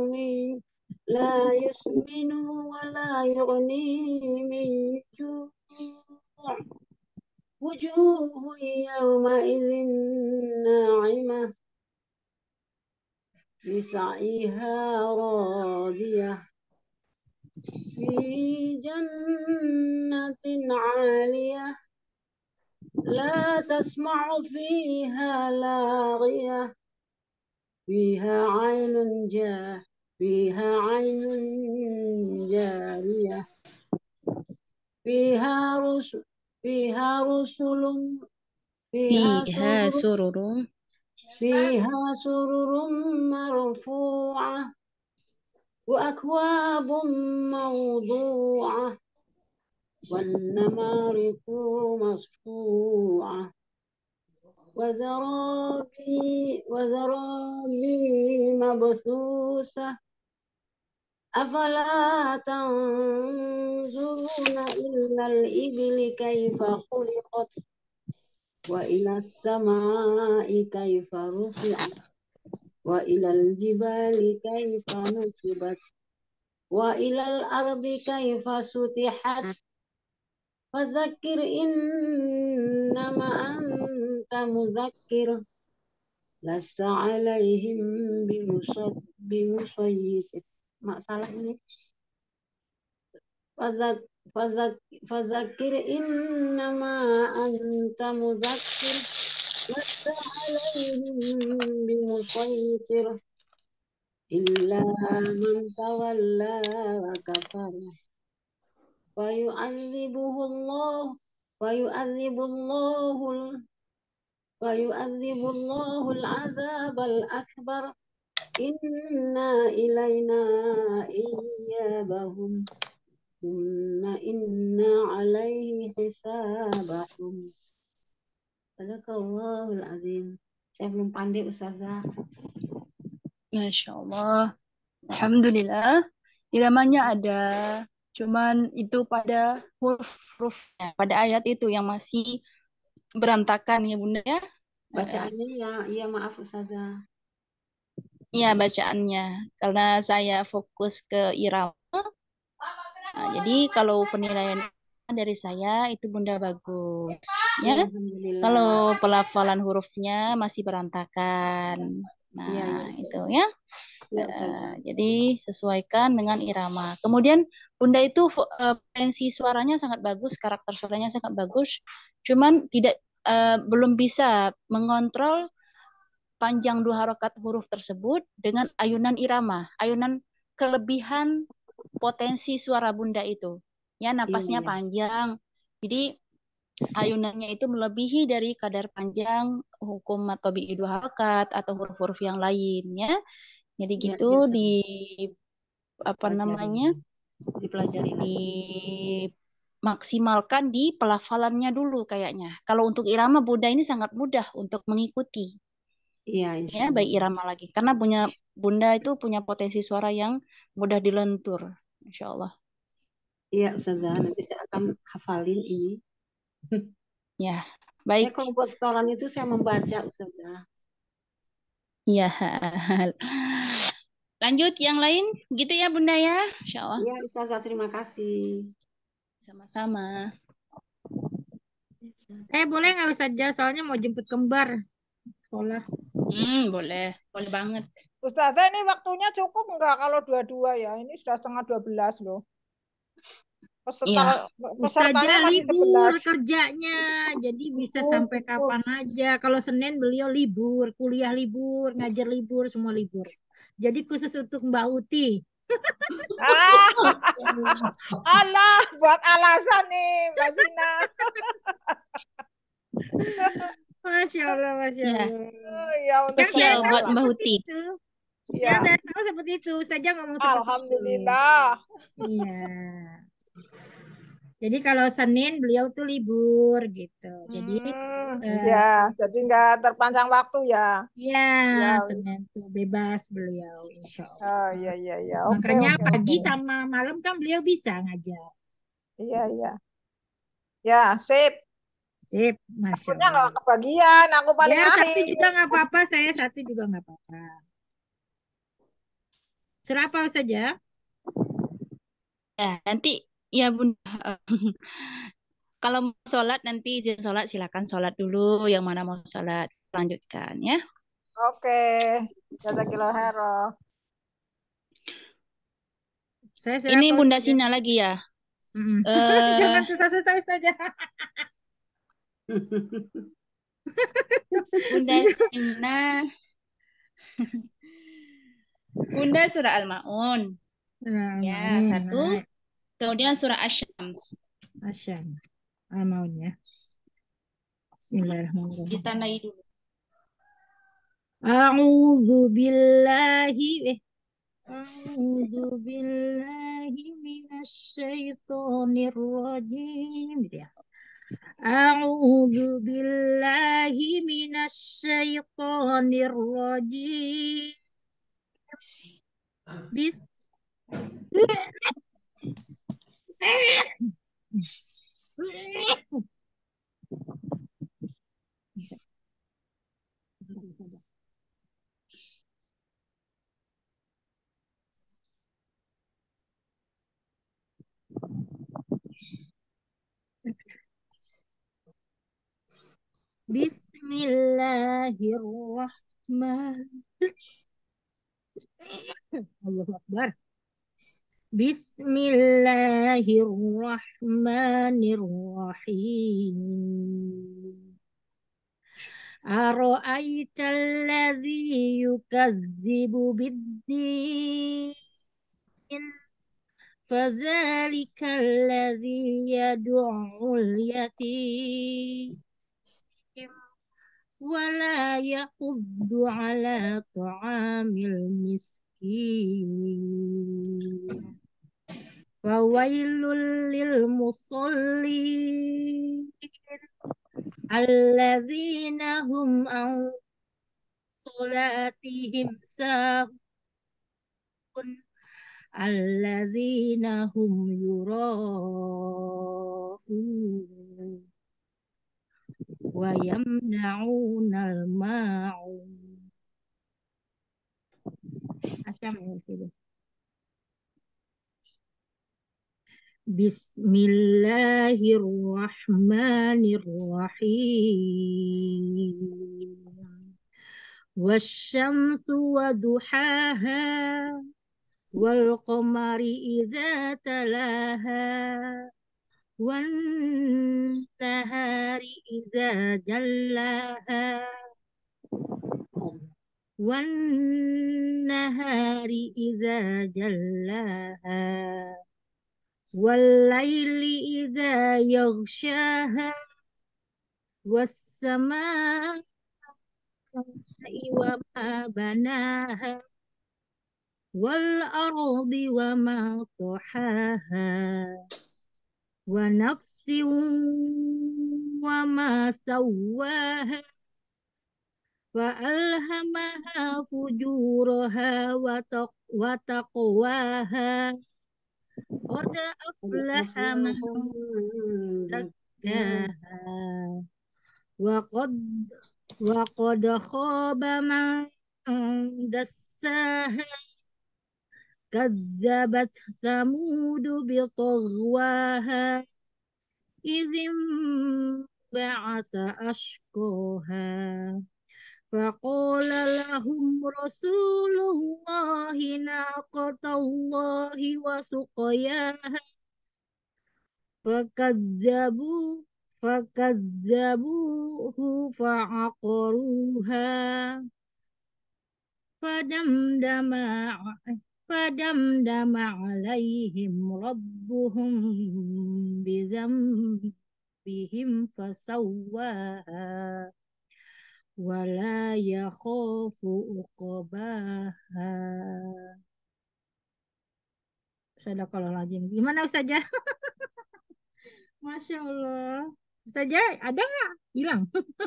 من جوع وجوه يومئذ ناعمة لسعيها راضية في جنة عالية لا تسمع فيها لاغية فيها عين جارية فيها سرر مرفوعة وأكواب موضوعة والنمارق مصفوعة وزرابي مبثوثة أفلا تنظرون إلى الإبل كيف خلقت وإلى السماء كيف رفعت وإلى الجبال كيف نصبت وإلى الأرض كيف سطحت فذكر إنما أنت مذكر لست عليهم بمسيطر. Masalah ini fazakir innama anta muzakkir lasta alaihim bimusaytir illa man tawalla wa kafar fayu'adzibullahu al-'adzabal akbar inna ilaina iyabahum thumma inna alaihi hisabahum. Sadaqallahul azim. Saya belum pandai Ustazah. Masya Allah. Alhamdulillah. Iramanya ada. Cuman itu pada huruf-hurufnya. Pada ayat itu yang masih berantakan ya Bunda ya. Bacaannya ya maaf Ustazah. Iya bacaannya. Karena saya fokus ke irama. Nah, jadi kalau penilaian dari saya itu Bunda bagus. Ya. Kalau pelafalan hurufnya masih berantakan. Nah, itu ya. Jadi sesuaikan dengan irama. Kemudian Bunda itu potensi suaranya sangat bagus, karakter suaranya sangat bagus. Cuman belum bisa mengontrol panjang 2 harokat huruf tersebut dengan ayunan irama, ayunan kelebihan potensi suara Bunda itu. Ya, napasnya panjang. Jadi ayunannya itu melebihi dari kadar panjang hukum matobi dua harokat atau huruf-huruf yang lainnya. Jadi Ya, gitu biasa di apa pelajari. namanya Dipelajari. dimaksimalkan di pelafalannya dulu kayaknya. Kalau untuk irama Bunda ini sangat mudah untuk mengikuti. Iya, insya Ya, baik Allah. irama lagi. Karena Bunda itu punya potensi suara yang mudah dilentur. Insya Allah. Iya, Ustazah. Nanti saya akan hafalin ini. Ya, Saya baik. kalau buat setoran itu saya membaca, Ustazah. Ya. Lanjut yang lain. Gitu ya Bunda ya. Insya Allah. Iya, Ustazah. Terima kasih. Sama-sama. Boleh nggak Ustazah? Soalnya mau jemput kembar sekolah. Boleh. Boleh banget. Ustazah ini waktunya cukup enggak kalau dua-dua ya? Ini sudah setengah 12 loh. Iya. Pesertanya Ustazah masih libur 11. kerjanya, jadi bisa sampai kapan aja. Kalau Senin beliau libur, kuliah libur, ngajar libur, semua libur. Jadi khusus untuk Mbak Uti. Alah, buat alasan nih Mbak Sina. Masya Allah, Masya Ya. Allah. Ya, untuk Spesial sekolah. buat Mbak Uti. Ya. Yang saya tahu seperti itu, saja ngomong seperti Alhamdulillah. itu. Iya. Jadi kalau Senin beliau tuh libur gitu. Jadi Ya, jadi nggak terpanjang waktu ya. ya Ya. Senin tuh bebas beliau, insya Allah. Oh, iya, iya, iya. Oke, Makanya oke, pagi oke. sama malam kan beliau bisa ngajar. Iya, iya. Ya, sip. Sip, Masya Takutnya nggak Allah. kebagian, aku paling Ya, satu akhir. juga nggak apa-apa, saya satu juga nggak apa-apa. Surah apa saja? Ya, nanti ya Bunda. Kalau mau sholat nanti izin sholat silakan sholat dulu. Yang mana mau sholat lanjutkan ya. Oke. Jazakillah khairan. Saya Ini siapa Bunda Ustazah? Sina lagi ya. Jangan susah-susah saja. Bunda Sina. Bunda surah Al-Maun. Ya, satu. Kemudian surah Asy-Syams. Asyam. Al-Maun ya. Bismillahirrahmanirrahim. Ditandai dulu. A'udzu billahi A'udzu billahi minasyaitonir rajim gitu ya. A'udzu billahi minasyaitonir rajim. Bis Bismillahirrahmanirrahim. Allahu Akbar. Bismillahirrahmanirrahim. Ara'aita alladhi yukazzibu biddin. Fadzalika alladhi yad'ul yatim. Wala yahuddu ala ta'amil miskin. Fawailul lil musallin alladzina hum an salatihim sahun alladzina hum yura'un wa yamna'unal ma'un. Asam ya. Bismillahirrahmanirrahim. Wasyamsu waduhaha wal qamari idza talaha wan nahari idza jallaha wan nahari idza jallaha wal laili idza yaghshaha والسماء وما بناها والأرض وما طحاها ونفس وما سواها فألهمها فجورها وتقواها قد أفلح من زكاها وقد خاب من دساها كذبت ثمود بطغواها إذ انبعث أشقاها فقال لهم رسول الله ناقة الله وسقياها فكذبوه فعقروها فدمدم عليهم ربهم بذنبهم فسواها ولا يخاف عقباها. Sadaqallahul-azim. Gimana Ustazah? Masya Allah. Ustazah, ada nggak? Hilang.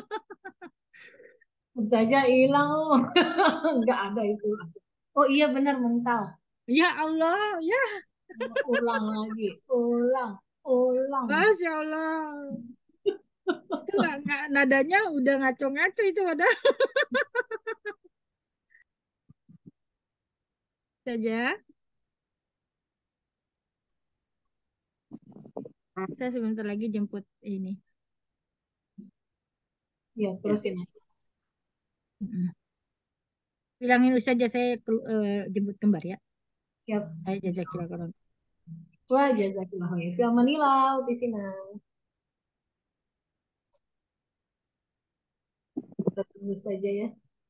Ustazah hilang. Nggak ada itu. Oh iya benar mental. Ya Allah, ya. Ulang lagi. Ulang. Masya Allah. Itu nggak nadanya udah ngaco-ngaco itu ada. Saja. Saya sebentar lagi jemput ini. Ya, terusin. Bilangin Ustazah saya jemput kembar ya. Siap. Ayo jazakallah. Wah, jazakallah khair. Fi amanillah, di sini. Kita tunggu saja ya.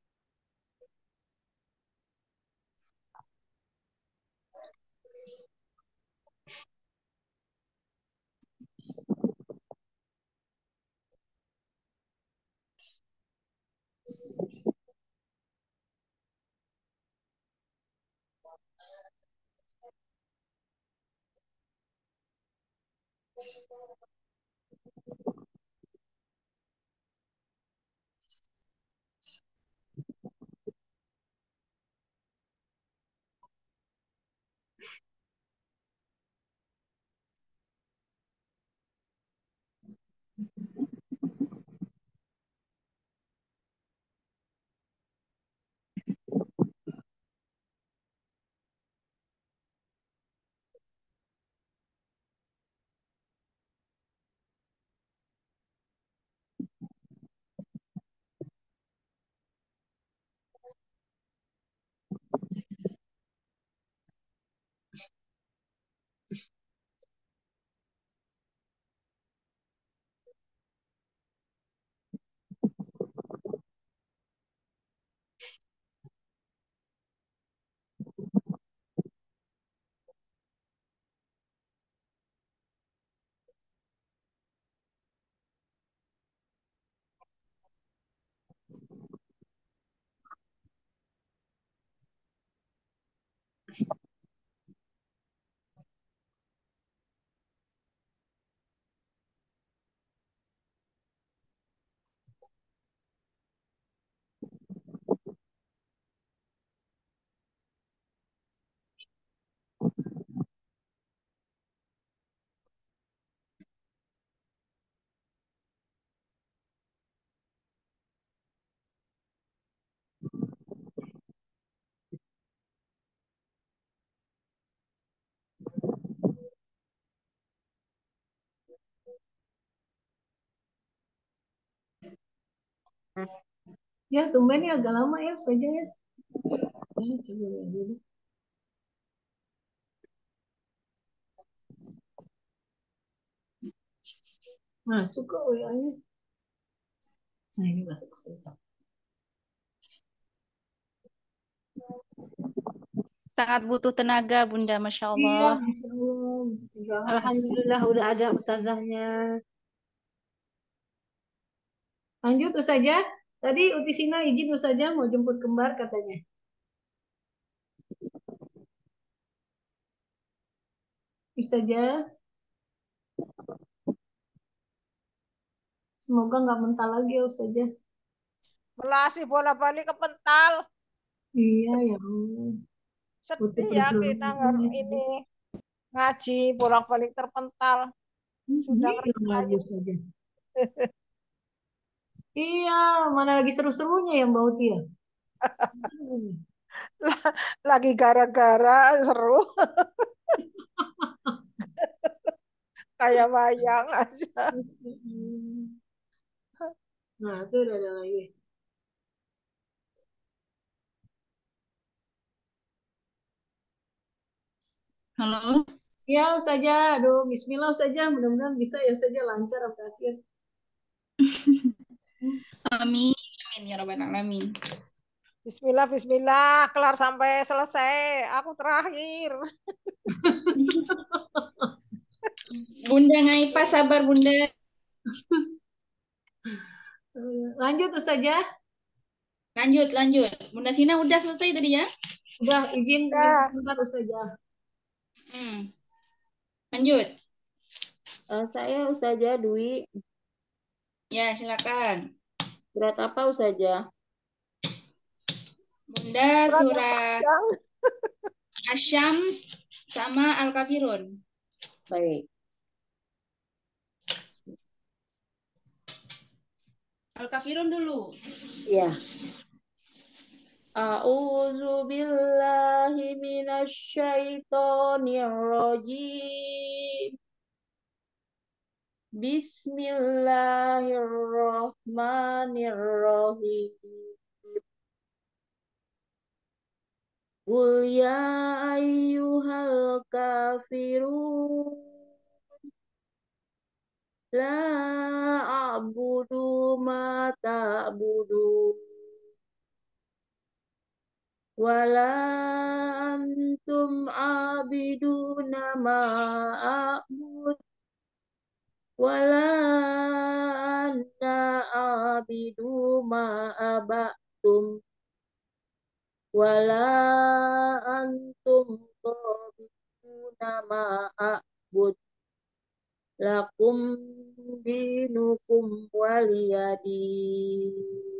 Ya, tumben ya agak lama ya saja ya. Coba lihat dulu. Masuk ke WA-nya. Nah, ini masuk ke sini. Sangat butuh tenaga, Bunda, Masya Iya, Allah. Masya Allah. Alhamdulillah udah ada ustazahnya. Lanjut Ustazah. Tadi Utisina izin Ustazah mau jemput kembar katanya. Ustazah, semoga nggak mental lagi ya Ustazah. Melasi bolak-balik ke pental. Iya ya Allah. Butuh Sedih ya kita perjuangan. ini ngaji bolak-balik terpental. Sudah Iya lagi ngerasain. Ustazah. Iya, mana lagi seru-serunya ya Mbak Uti ya? Lagi gara-gara seru kayak wayang aja. Nah, itu udah ada lagi. Halo. Ya Ustazah, aduh bismillah Ustazah, mudah-mudahan bisa ya Ustazah lancar sampai akhir. Amin. Amin ya Rabbal Alamin. Bismillah, bismillah, kelar sampai selesai. Aku terakhir. Bunda Ngaipa sabar Bunda. Lanjut Ustazah. Lanjut. Bunda Sina udah selesai tadi ya? Udah izin Ya. bentar Ustazah. Lanjut. Saya Ustazah Dwi. Ya, silakan. Surat apa Ustazah? Bunda surat Asy-Syams sama Al-Kafirun. Baik. Al-Kafirun dulu. Ya. A'udzu billahi minasyaitonir rajim. Bismillahirrahmanirrahim. Qul ya ayyuhal kafirun la a'budu ma ta'budun wala antum abiduna ma a'bud wala anna abidu ma abatum wala antum qabiduna ma a'bud lakum dinukum waliyadin.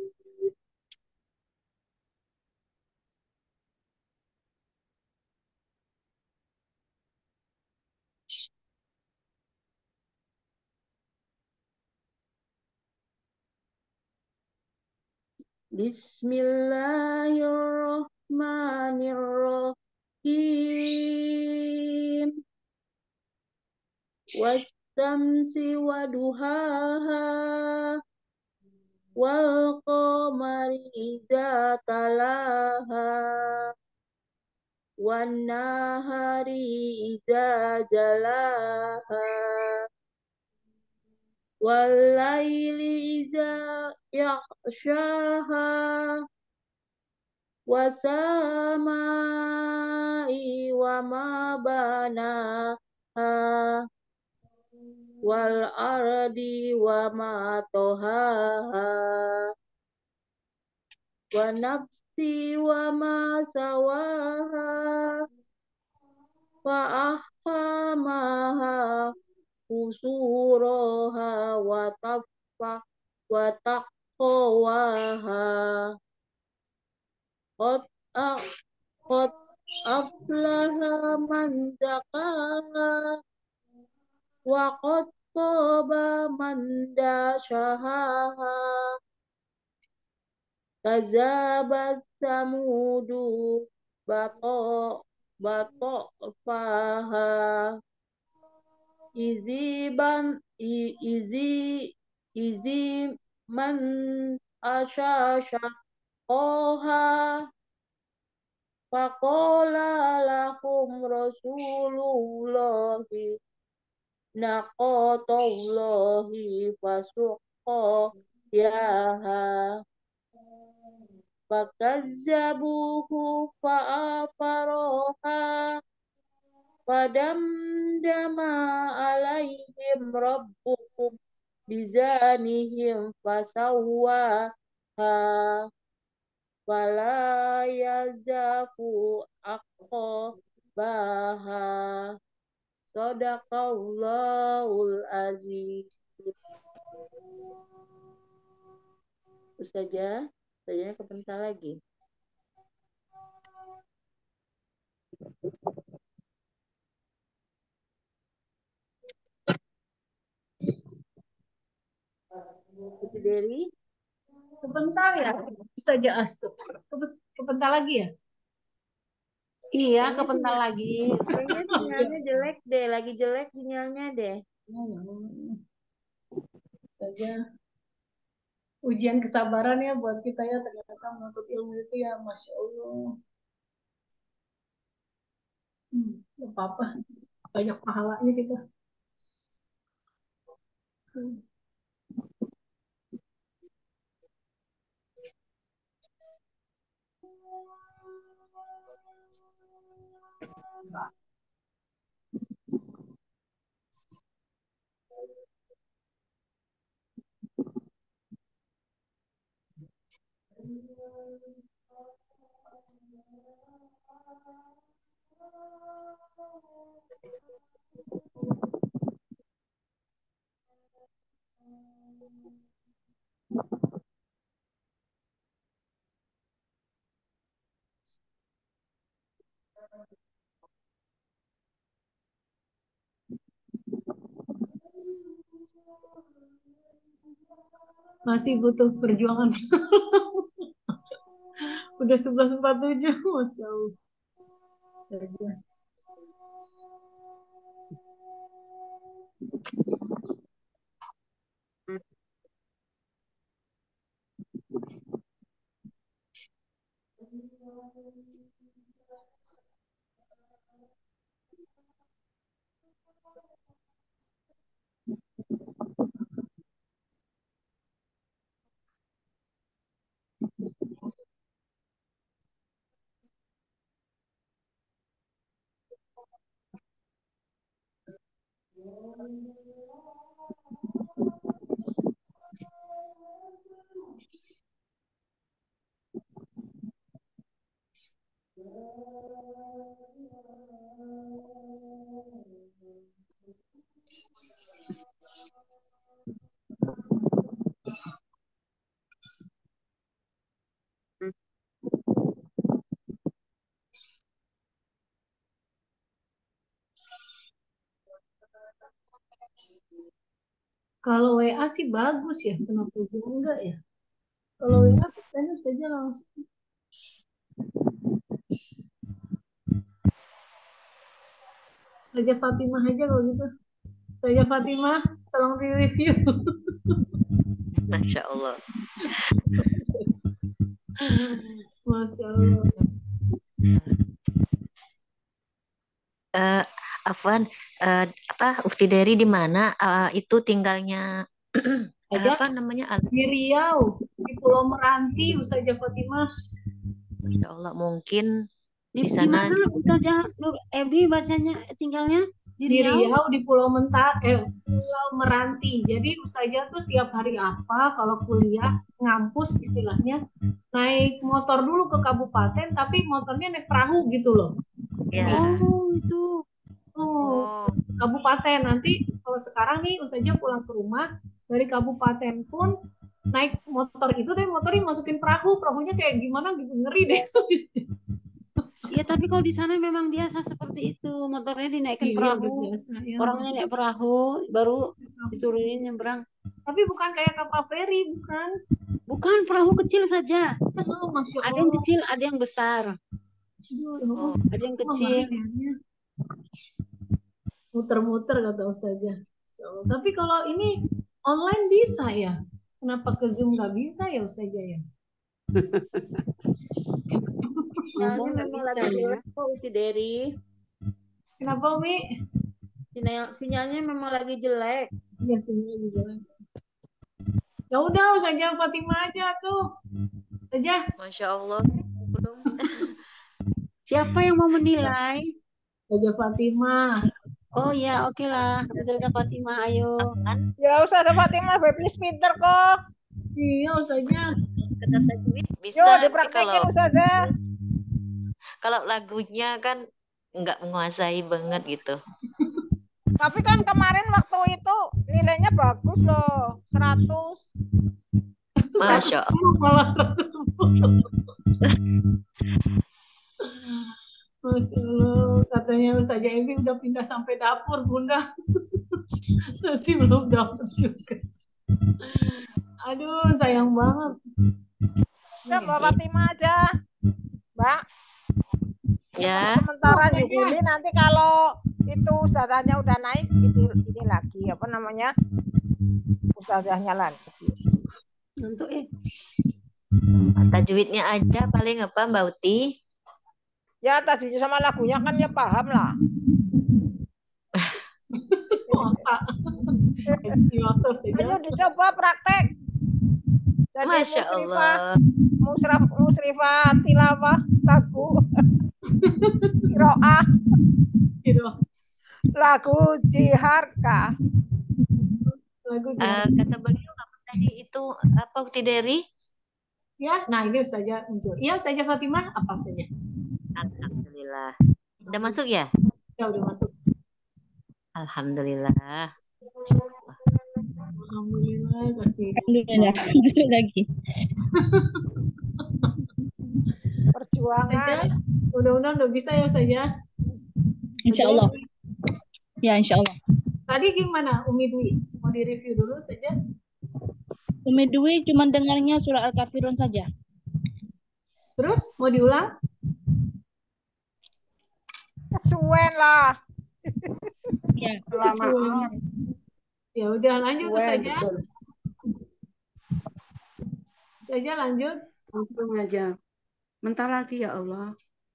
Bismillahirrahmanirrahim. Wassamsi waduhaha wal qamari iza talaha wan nahari iza jalaha wal laili iza yaghshaha wasamai wa ma banaha wal ardi wa ma tohaha wa nafsi wa ma sawaha wa ahamaha usuraha wa taqwaha qad aflaha man zakaha wa qad khaba man dashaha kazabat samudu batofaha izi man asyasha koha faqala lahum rasulullahi naqatallahi fasuqqa yaha fakazzabuhu fa'afaroha fadamdama alaihim rabbuhum bizanihim fasawwaha wala yazafu aqbaha. Sadaqallahul aziz. Ustazah, ustazahnya kepental lagi. Putri Dewi, Kepental ya, Ustazah Astu. Kepental lagi ya? Iya, kayaknya kepental lagi. kayaknya sinyalnya jelek deh, lagi jelek sinyalnya deh. Ustazah, ujian kesabaran ya buat kita ya, ternyata menuntut ilmu itu ya, Masya Allah. Gak apa-apa, banyak pahalanya kita. Masih butuh perjuangan. Udah 11.47, Masya Allah. Kalau WA sih bagus ya, kenapa Zoom enggak ya? Kalau WA biasanya saja langsung. Saja Fatimah aja kalau gitu. Saja Fatimah, tolong di review. Masya Allah. Masya Allah. Afwan, Ukti Dery di mana? Itu tinggalnya Aja apa namanya? di Riau, di Pulau Meranti, Ustazah Fatimah. Masya Allah, mungkin Di di sana mana Ustazah Nur Ebi bacanya tinggalnya? Di Di Riau? Riau, di Pulau Pulau Meranti. Jadi Ustazah tuh setiap hari apa kalau kuliah ngampus istilahnya naik motor dulu ke kabupaten, tapi motornya naik perahu gitu loh. ya. Oh, itu. Oh, kabupaten. Nanti kalau sekarang nih Ustazah pulang ke rumah dari kabupaten pun naik motor itu deh, motornya masukin perahu, perahunya kayak gimana gitu, ngeri deh. Iya, tapi kalau di sana memang biasa seperti itu. Motornya dinaikin Iya, perahu, udah biasa ya. orangnya naik perahu, baru disuruhin nyebrang. Tapi bukan kayak kapal feri, bukan. Bukan, perahu kecil saja. Oh, Masya Ada yang Allah. kecil, ada yang besar. Oh, Ada yang kecil. Muter-muter kata Ustazah. Masya Allah. Tapi kalau ini online bisa ya? Kenapa ke Zoom nggak bisa ya Ustazah ya? Sinyalnya memang lagi jelek kok Putri Dery. Kenapa Umi? Sinyalnya memang lagi jelek. Iya sinyalnya lagi jelek. Ya udah Ustazah Fatimah aja tuh. Aja. Masya Allah. Siapa yang mau menilai? Ustazah Fatimah. Oh ya, oke lah. Ustazah Fatimah, ayo. Ya Ustazah Fatimah, Beblis pinter kok. Iya, Ustazah. Kata tajwid bisa, Yo, tapi dipraktekin Ustazah. kalau lagunya kan nggak menguasai banget gitu. Tapi kan kemarin waktu itu nilainya bagus loh, 100. Masya 110 malah 110. Masya Allah, katanya Ustazah Evi udah pindah sampai dapur, Bunda. Masih belum dapat juga. Aduh, sayang banget. Udah Mbak Fatimah aja. Mbak. Ya. Sementara Yuli nanti kalau itu ustazahnya udah naik, ini lagi apa namanya? Ustazahnya lagi. Untuk tajwidnya aja paling apa Mbak Uti? Ya tajwid sama lagunya kan ya paham lah. Ayo dicoba praktek. Jadi Masya Allah. Musrifah tilawah lagu. Kiroah. Lagu jiharka. Kata beliau apa tadi itu apa Uti Dari? Ya, nah ini Ustazah muncul. Iya Ustazah Fatimah, apa saja? Alhamdulillah. Udah masuk ya? Ya udah masuk. Alhamdulillah. Alhamdulillah kasih. Alhamdulillah masuk lagi. Perjuangan. Mudah-mudahan udah bisa ya Ustazah. Insya Allah. Ya Insya Allah. Tadi gimana Umi Dwi? Mau direview dulu saja? Umi Dwi cuma dengarnya surah Al-Kafirun saja. Terus mau diulang? Kesuwen lah. Ya. Kesuwen. Ya udah lanjut saja. Saja lanjut. Langsung aja. Bentar lagi ya Allah.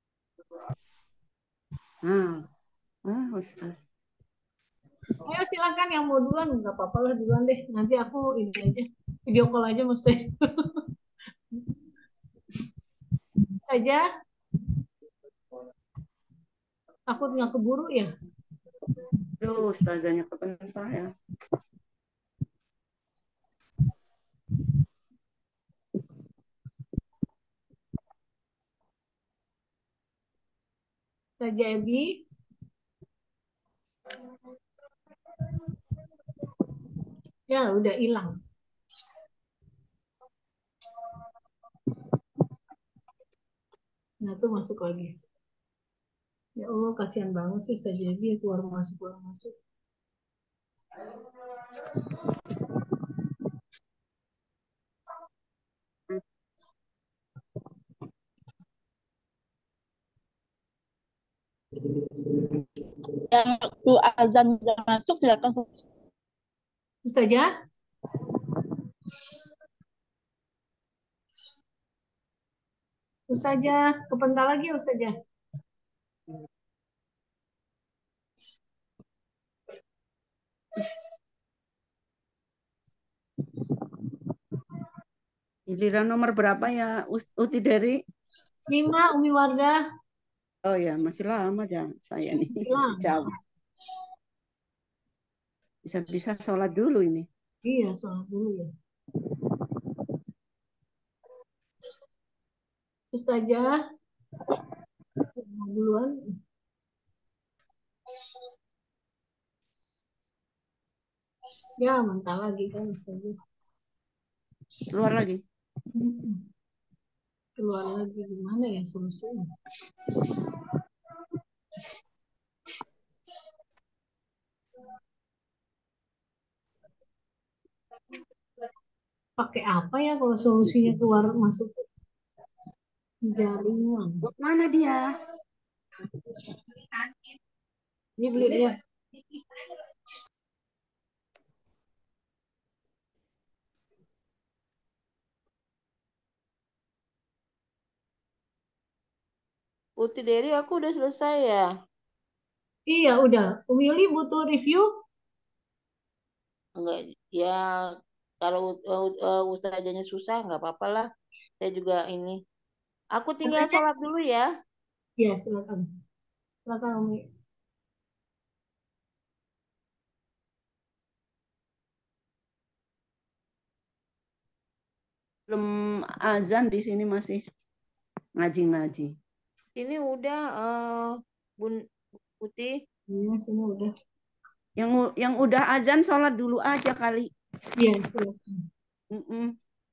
Ustaz. Ayo silakan yang mau duluan, nggak apa-apa lah duluan deh. Nanti aku ini aja, video call aja Ustaz. Saja. Aku nggak keburu ya. Tuh, ustazahnya kebentar ya. Saja Ebi. Ya udah hilang. Nah tuh masuk lagi. Ya Allah kasihan banget sih Saja Ebi keluar masuk. Yang waktu azan sudah masuk silakan. Saja. Ustazah, kepental lagi ya Ustazah. Giliran nomor berapa ya Uti Dari? 5 Umi Wardah. Oh ya, masih lama ya saya nih. Jauh. Bisa-bisa sholat dulu ini. Iya, sholat dulu ya. Ustazah, duluan. Ya, mental lagi kan Ustazah. Keluar lagi. Keluar lagi gimana ya solusinya? Pakai apa ya kalau solusinya keluar masuk jaringan? Mana dia? Ini beli dia. Uti Dari aku udah selesai ya. Iya udah. Umi Yuli butuh review? Enggak ya, kalau ustazahnya susah nggak apa-apa lah. Saya juga ini. Aku tinggal sholat dulu ya. Ya silakan. Silakan Umi. Belum azan di sini masih ngaji-ngaji. Ini udah Bun Putih. Iya, sini udah. Yang udah azan sholat dulu aja kali. Iya, silakan. Mm-mm.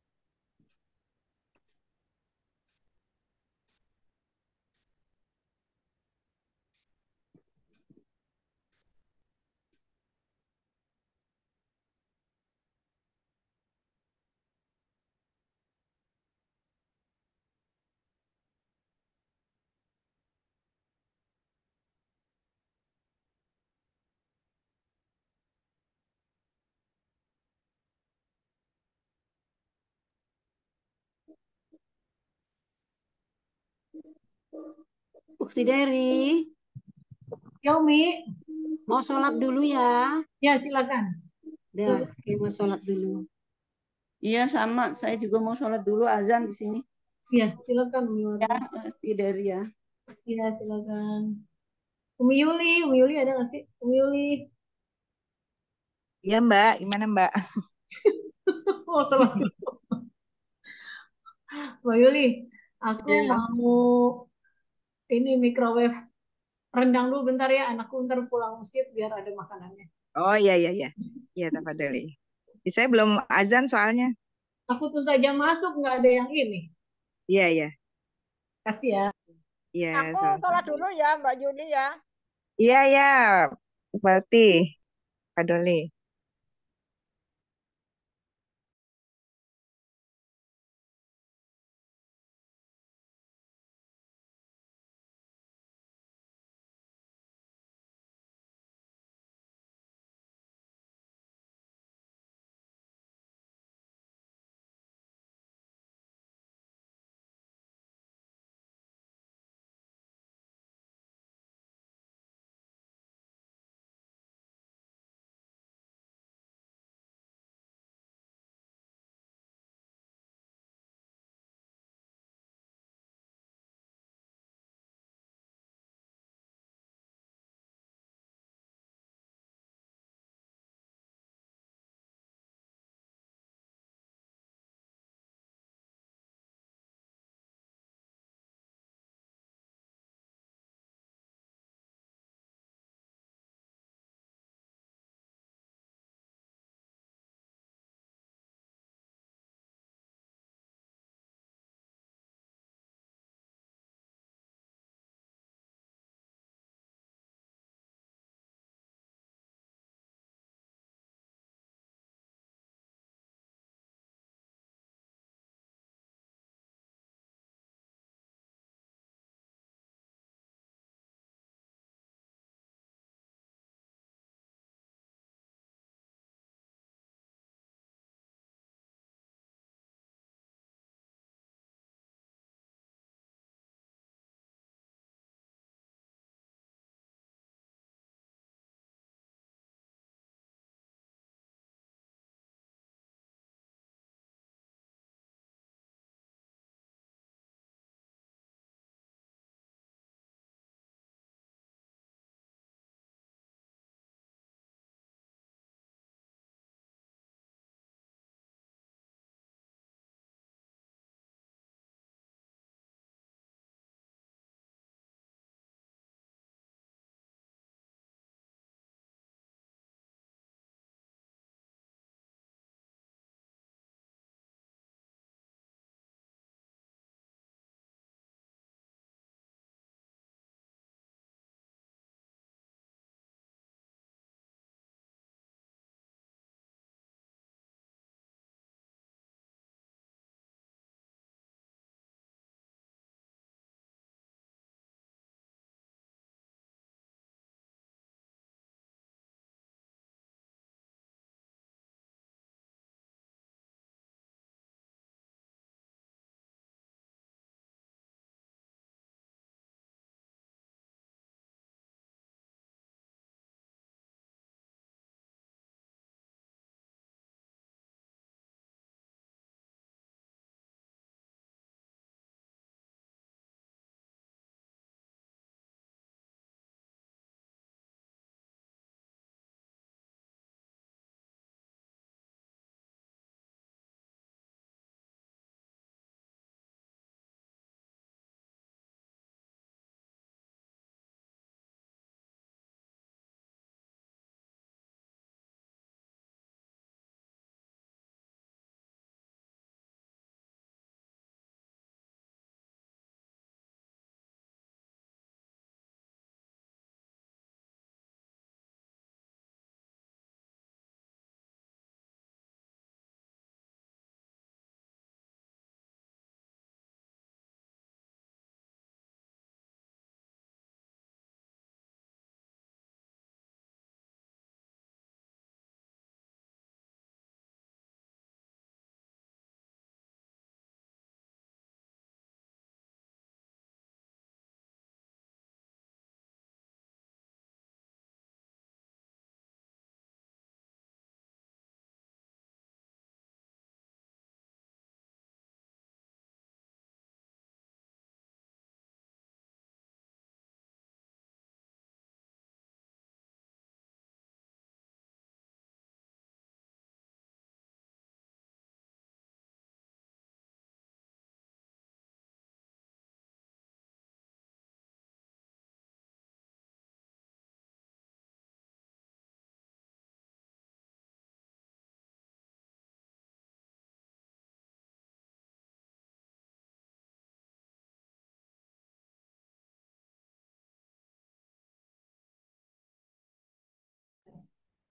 Ukti Dari, Yomi, mau sholat dulu ya. ya silakan. Dah, oke, mau sholat dulu. Iya sama, saya juga mau sholat dulu azan di sini. Iya, silakan Umi Ya, Wardah. dari ya. Iya, silakan. Umi Yuli ada nggak sih? Umi Yuli. Iya Mbak, gimana Mbak? Oh, salah. Mbak Yuli, aku Iya. mau ini microwave rendang dulu bentar ya. Anakku ntar pulang masjid biar ada makanannya. Oh iya iya iya. Iya tafadhali. Saya belum azan soalnya. Aku tuh saja masuk nggak ada yang ini. Iya iya. Kasih ya. Iya, Aku sama-sama. sholat dulu ya Mbak Yuli ya. Iya iya. Berarti Kadoli.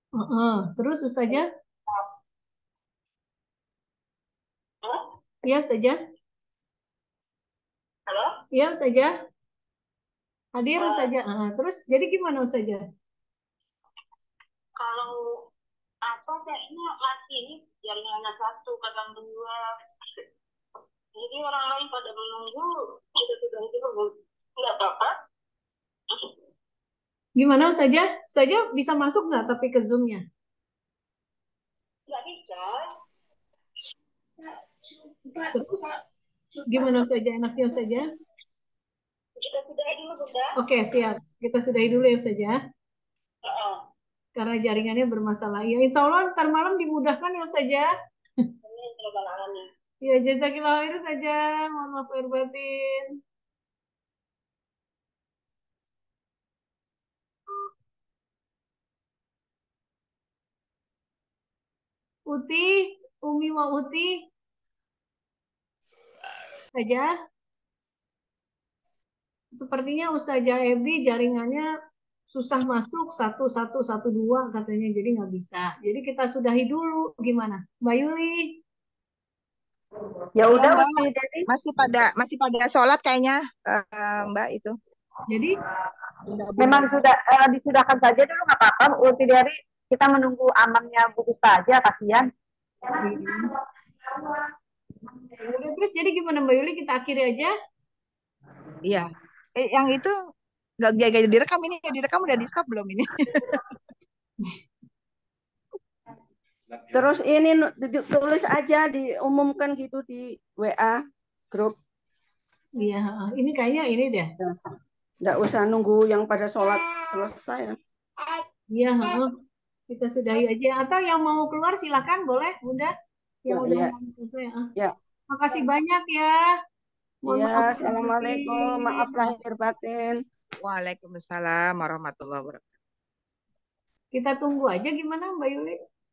Terus Ustazah? Ya Ustazah? Halo? Ya Ustazah? Hadir Ustazah. Terus jadi gimana Ustazah? Kalau apa kayaknya mati ini jaringannya satu, kadang dua. Jadi orang lain pada menunggu, kita sudah itu nggak apa-apa. Gimana Ustazah? Ustazah bisa masuk nggak tapi ke Zoom-nya? Nggak bisa. Terus gimana Ustazah? Enaknya Ustazah? Kita sudahi dulu, Bunda. Oke, siap. Kita sudahi dulu ya Ustazah. Heeh. Karena jaringannya bermasalah. Ya insya Allah ntar malam dimudahkan ya Ustazah. Amin, ya Rabbal Alamin. Ya jazakillah khair saja. Mohon maaf lahir batin. Uti, Umi wa Uti. Saja. Sepertinya Ustazah Ebi jaringannya susah masuk 1112 katanya, jadi nggak bisa. Jadi kita sudahi dulu, gimana? Mbak Yuli? Ya udah, Mbak. Uti Dari masih pada sholat kayaknya, Mbak itu. Jadi memang sudah disudahkan saja dulu, nggak apa-apa. Uti Dari, kita menunggu amannya Bu Ustazah, kasihan. Ya udah, terus jadi gimana Mbak Yuli? Kita akhiri aja? Iya. Yang itu nggak jaga direkam, ini direkam udah di stop belum ini? Terus ini tulis aja, diumumkan gitu di WA grup. Iya, ini kayaknya ini deh. Nggak usah nunggu yang pada sholat selesai. Iya, kita sudahi aja. Atau yang mau keluar silakan, boleh Bunda. Yang udah mau selesai. Ya. Makasih banyak ya. Mohon maaf. Assalamualaikum. Maaf lahir batin. Waalaikumsalam warahmatullahi wabarakatuh. Kita tunggu aja gimana Mbak Yuli?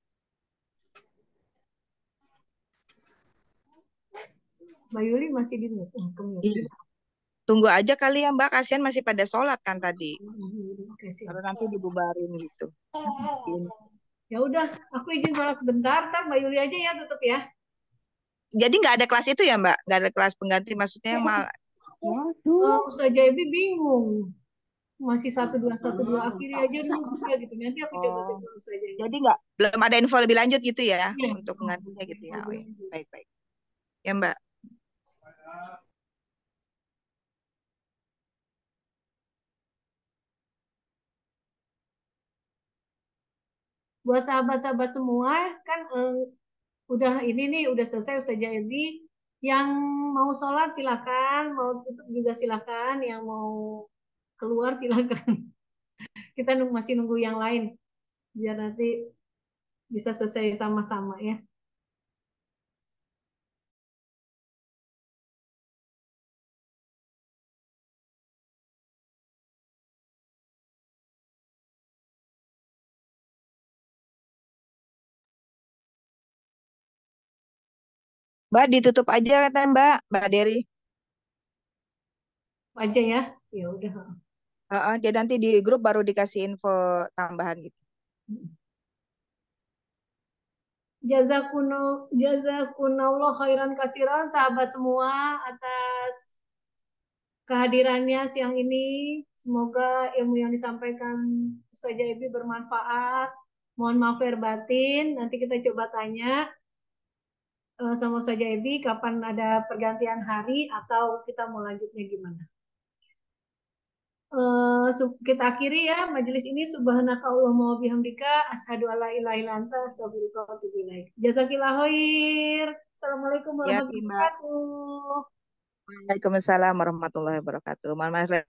Mbak Yuli masih di mute. Tunggu aja kali ya Mbak, kasihan masih pada sholat kan tadi. Baru nanti dibubarin gitu. Ya udah, aku izin sholat sebentar, ntar Mbak Yuli aja ya tutup ya. Jadi nggak ada kelas itu ya Mbak? Nggak ada kelas pengganti, maksudnya yang malah. Ustazah Ebi bingung. Masih 1212 akhiri aja dulu Bunda gitu. Nanti aku coba telepon Ustazah. Jadi belum ada info lebih lanjut gitu ya, untuk penggantinya gitu ya. Oh, ya. Baik-baik. Ya Mbak. Buat sahabat-sahabat semua kan udah ini nih udah selesai Ustazah Ebi. Yang mau sholat silakan, mau tutup juga silakan, yang mau keluar silakan. Kita masih nunggu yang lain biar nanti bisa selesai sama-sama ya. Mbak ditutup aja katanya Mbak Dery. Aja ya, ya udah. Jadi nanti di grup baru dikasih info tambahan gitu. Jazakunallah khairan kasiran sahabat semua atas kehadirannya siang ini. Semoga ilmu yang disampaikan Ustazah Ebi bermanfaat. Mohon maaf lahir batin. Nanti kita coba tanya sama Ustazah Ebi kapan ada pergantian hari atau kita mau lanjutnya gimana. Kita akhiri ya majelis ini. Subhanakallahumma wa bihamdika asyhadu alla ilaha illa anta astaghfiruka wa atubu ilaik. Jazakillah khair. Assalamualaikum warahmatullahi wabarakatuh. Waalaikumsalam warahmatullahi wabarakatuh.